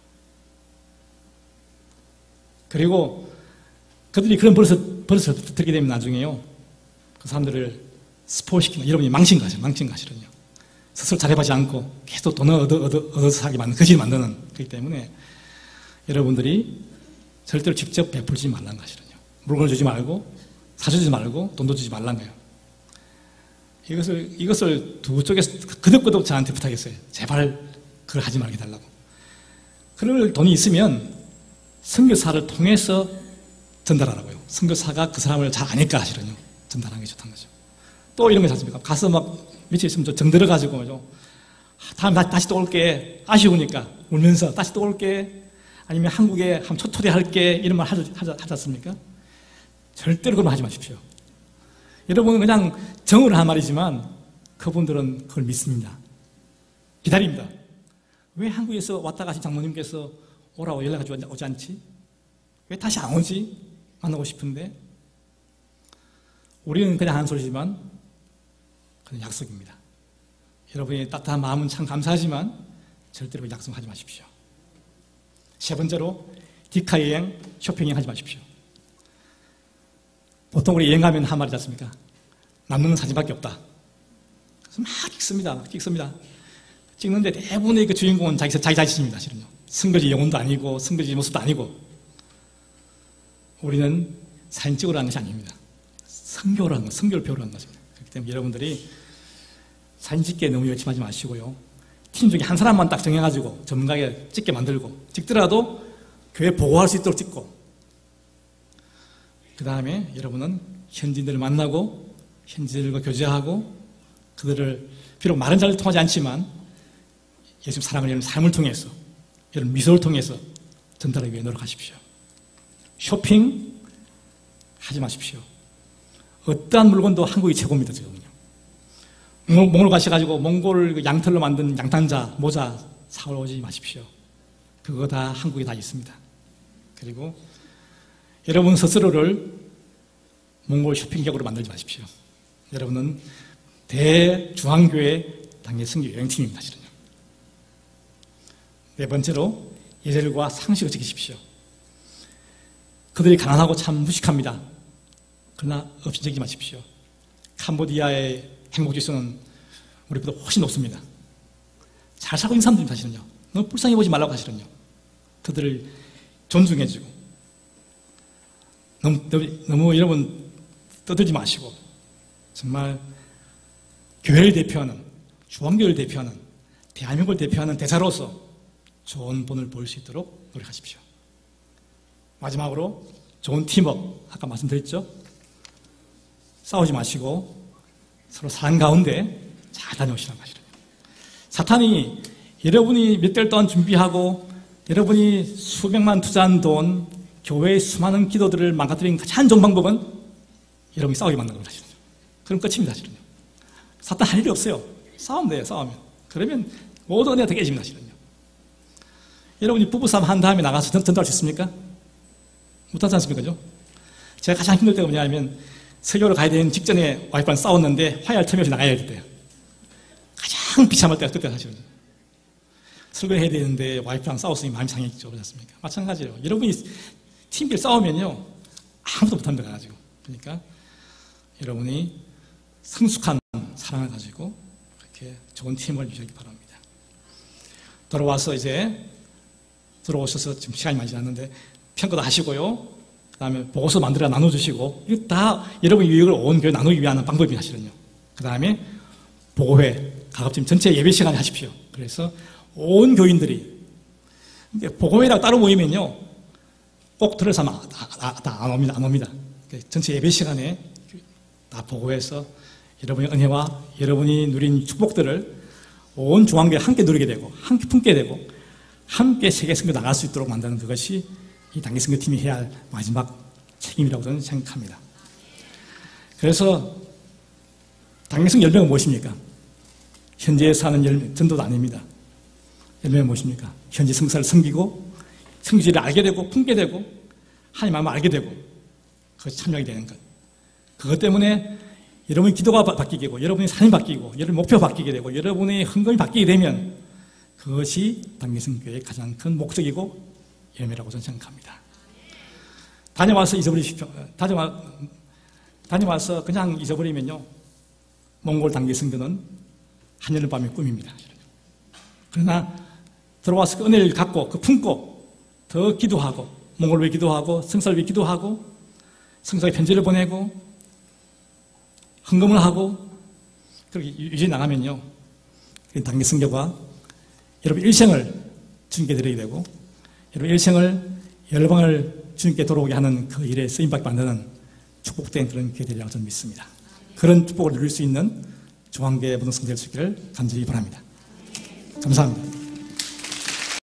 그리고 그들이 그런 버릇을 들게 되면 나중에요, 그 사람들을 스포시키는, 여러분이 망친 것이거든요. 스스로 잘해보지 않고 계속 돈을 얻어서 살게 만드는, 거짓을 만드는, 그렇기 때문에 여러분들이 절대로 직접 베풀지 말라는 것이거든요. 물건을 주지 말고, 사주지 말고, 돈도 주지 말라는 거예요. 이것을 두 쪽에서 그득그득 저한테 부탁했어요. 제발 그걸 하지 말게 달라고. 그럴 돈이 있으면 선교사를 통해서 전달하라고요. 선교사가 그 사람을 잘 아니까 하시거든요. 전달하는 게 좋다는 거죠. 또 이런 거 있지 않습니까? 가서 막 며칠 있으면 좀 정들어가지고, 다음에 다시 또 올게. 아쉬우니까 울면서 다시 또 올게. 아니면 한국에 한번 초대할게. 이런 말 하지 않습니까? 절대로 그런 말 하지 마십시오. 여러분은 그냥 정으로 한 말이지만 그분들은 그걸 믿습니다. 기다립니다. 왜 한국에서 왔다 가신 장모님께서 오라고 연락이 오지 않지? 왜 다시 안 오지? 만나고 싶은데. 우리는 그냥 하는 소리지만 그건 약속입니다. 여러분의 따뜻한 마음은 참 감사하지만 절대로 약속하지 마십시오. 세 번째로 디카 여행, 쇼핑 여행 하지 마십시오. 보통 우리 여행 가면 한 말이지 않습니까? 남는 사진밖에 없다. 그래서 막 찍습니다. 찍는데 대부분의 그 주인공은 자기 자신입니다. 실은요. 선거지 영혼도 아니고 선거지 모습도 아니고. 우리는 사진 찍으러 하는 것이 아닙니다. 선교를 배우러 하는 것입니다. 그렇기 때문에 여러분들이 사진 찍기에 너무 열심하지 마시고요. 팀 중에 한 사람만 딱 정해가지고 전문가에게 찍게 만들고, 찍더라도 교회 보고할 수 있도록 찍고, 그 다음에 여러분은 현지인들을 만나고 현지들과 교제하고 그들을 비록 말은 잘 통하지 않지만 예수님 사랑을 이런 삶을 통해서 이런 미소를 통해서 전달하기 위해 노력하십시오. 쇼핑 하지 마십시오. 어떠한 물건도 한국이 최고입니다. 지금은요. 몽골 가셔가지고 몽골 양털로 만든 양탄자, 모자 사오지 마십시오. 그거 다 한국에 다 있습니다. 그리고 여러분 스스로를 몽골 쇼핑객으로 만들지 마십시오. 여러분은 대중앙교회 당의 선교 여행팀입니다. 사실은요. 네 번째로 예절과 상식을 지키십시오. 그들이 가난하고 참 무식합니다. 그러나 업신여기지 마십시오. 캄보디아의 행복지수는 우리보다 훨씬 높습니다. 잘 살고 있는 사람들입니다. 사실은요. 너무 불쌍해 보지 말라고 사실은요. 그들을 존중해주고 너무 여러분 떠들지 마시고 정말 교회를 대표하는 중앙교회를 대표하는 대한민국을 대표하는 대사로서 좋은 본을 보일 수 있도록 노력하십시오. 마지막으로 좋은 팀워크, 아까 말씀드렸죠? 싸우지 마시고 서로 사랑 가운데 잘 다녀오시라는 것이죠. 사탄이 여러분이 몇 달 동안 준비하고 여러분이 수백만 투자한 돈, 교회의 수많은 기도들을 망가뜨리는 가장 좋은 방법은 여러분이 싸우게 만드는 거죠. 그럼 끝입니다. 사실은요. 사탄 할 일이 없어요. 싸우면 돼요. 싸우면. 그러면 모든 은혜가 다 깨집니다. 사실은요. 여러분이 부부싸움 한 다음에 나가서 전도할 수 있습니까? 못하지 않습니까? 그죠? 제가 가장 힘들 때가 뭐냐면 설교를 가야 되는 직전에 와이프랑 싸웠는데 화해할 틈이 없이 나가야 될 때요. 가장 비참할 때가 그때가 사실은. 설교를 해야 되는데 와이프랑 싸웠으니 마음이 상했죠. 그렇지 않습니까? 마찬가지예요. 여러분이 팀끼리 싸우면요. 아무도 못합니다. 가지고. 그러니까 여러분이 성숙한 사랑을 가지고 그렇게 좋은 팀을 유지하기 바랍니다. 돌아와서 이제 들어오셔서 지금 시간이 많이 지났는데 평가도 하시고요. 그 다음에 보고서 만들어 나눠주시고 이거 다 여러분의 유익을 온 교회 나누기 위한 방법이 사실은요. 그 다음에 보고회, 가급적 전체 예배 시간에 하십시오. 그래서 온 교인들이 보고회라고 따로 모이면요. 꼭 들어서 안 옵니다. 전체 예배 시간에 다 보고해서 여러분의 은혜와 여러분이 누린 축복들을 온 중앙교회 함께 누리게 되고 함께 품게 되고 함께 세계 선교 나갈 수 있도록 만드는 그것이 이 단기 선교팀이 해야 할 마지막 책임이라고 저는 생각합니다. 그래서 단기 선교 열매가 무엇입니까? 현지에 사는 전도도 아닙니다. 열매가 무엇입니까? 현지 성사를 섬기고 성지를 알게 되고 품게 되고 하나님 마음을 알게 되고 그것이 참여하게 되는 것. 그것 때문에 여러분의 기도가 바뀌게 되고 여러분의 삶이 바뀌고 여러분의 목표가 바뀌게 되고 여러분의 헌금이 바뀌게 되면 그것이 단기 선교의 가장 큰 목적이고 열매라고 저는 생각합니다. 다녀와서 잊어버리십시오. 다녀와서 그냥 잊어버리면요. 몽골 단기 선교는 한여름밤의 꿈입니다. 그러나 들어와서 그 은혜를 갖고 그 품고 더 기도하고 몽골 위해 기도하고 성사를 위해 기도하고 성사에 편지를 보내고 헌금을 하고 그렇게 유지해 나가면요. 단기 선교가 여러분 일생을 주님께 드리게 되고 여러분 일생을 열방을 주님께 돌아오게 하는 그 일에 쓰임받게 만드는 축복된 그런 기회 되리라고 저는 믿습니다. 그런 축복을 누릴 수 있는 중앙교회 모든 성도들 수 있기를 간절히 바랍니다. 감사합니다.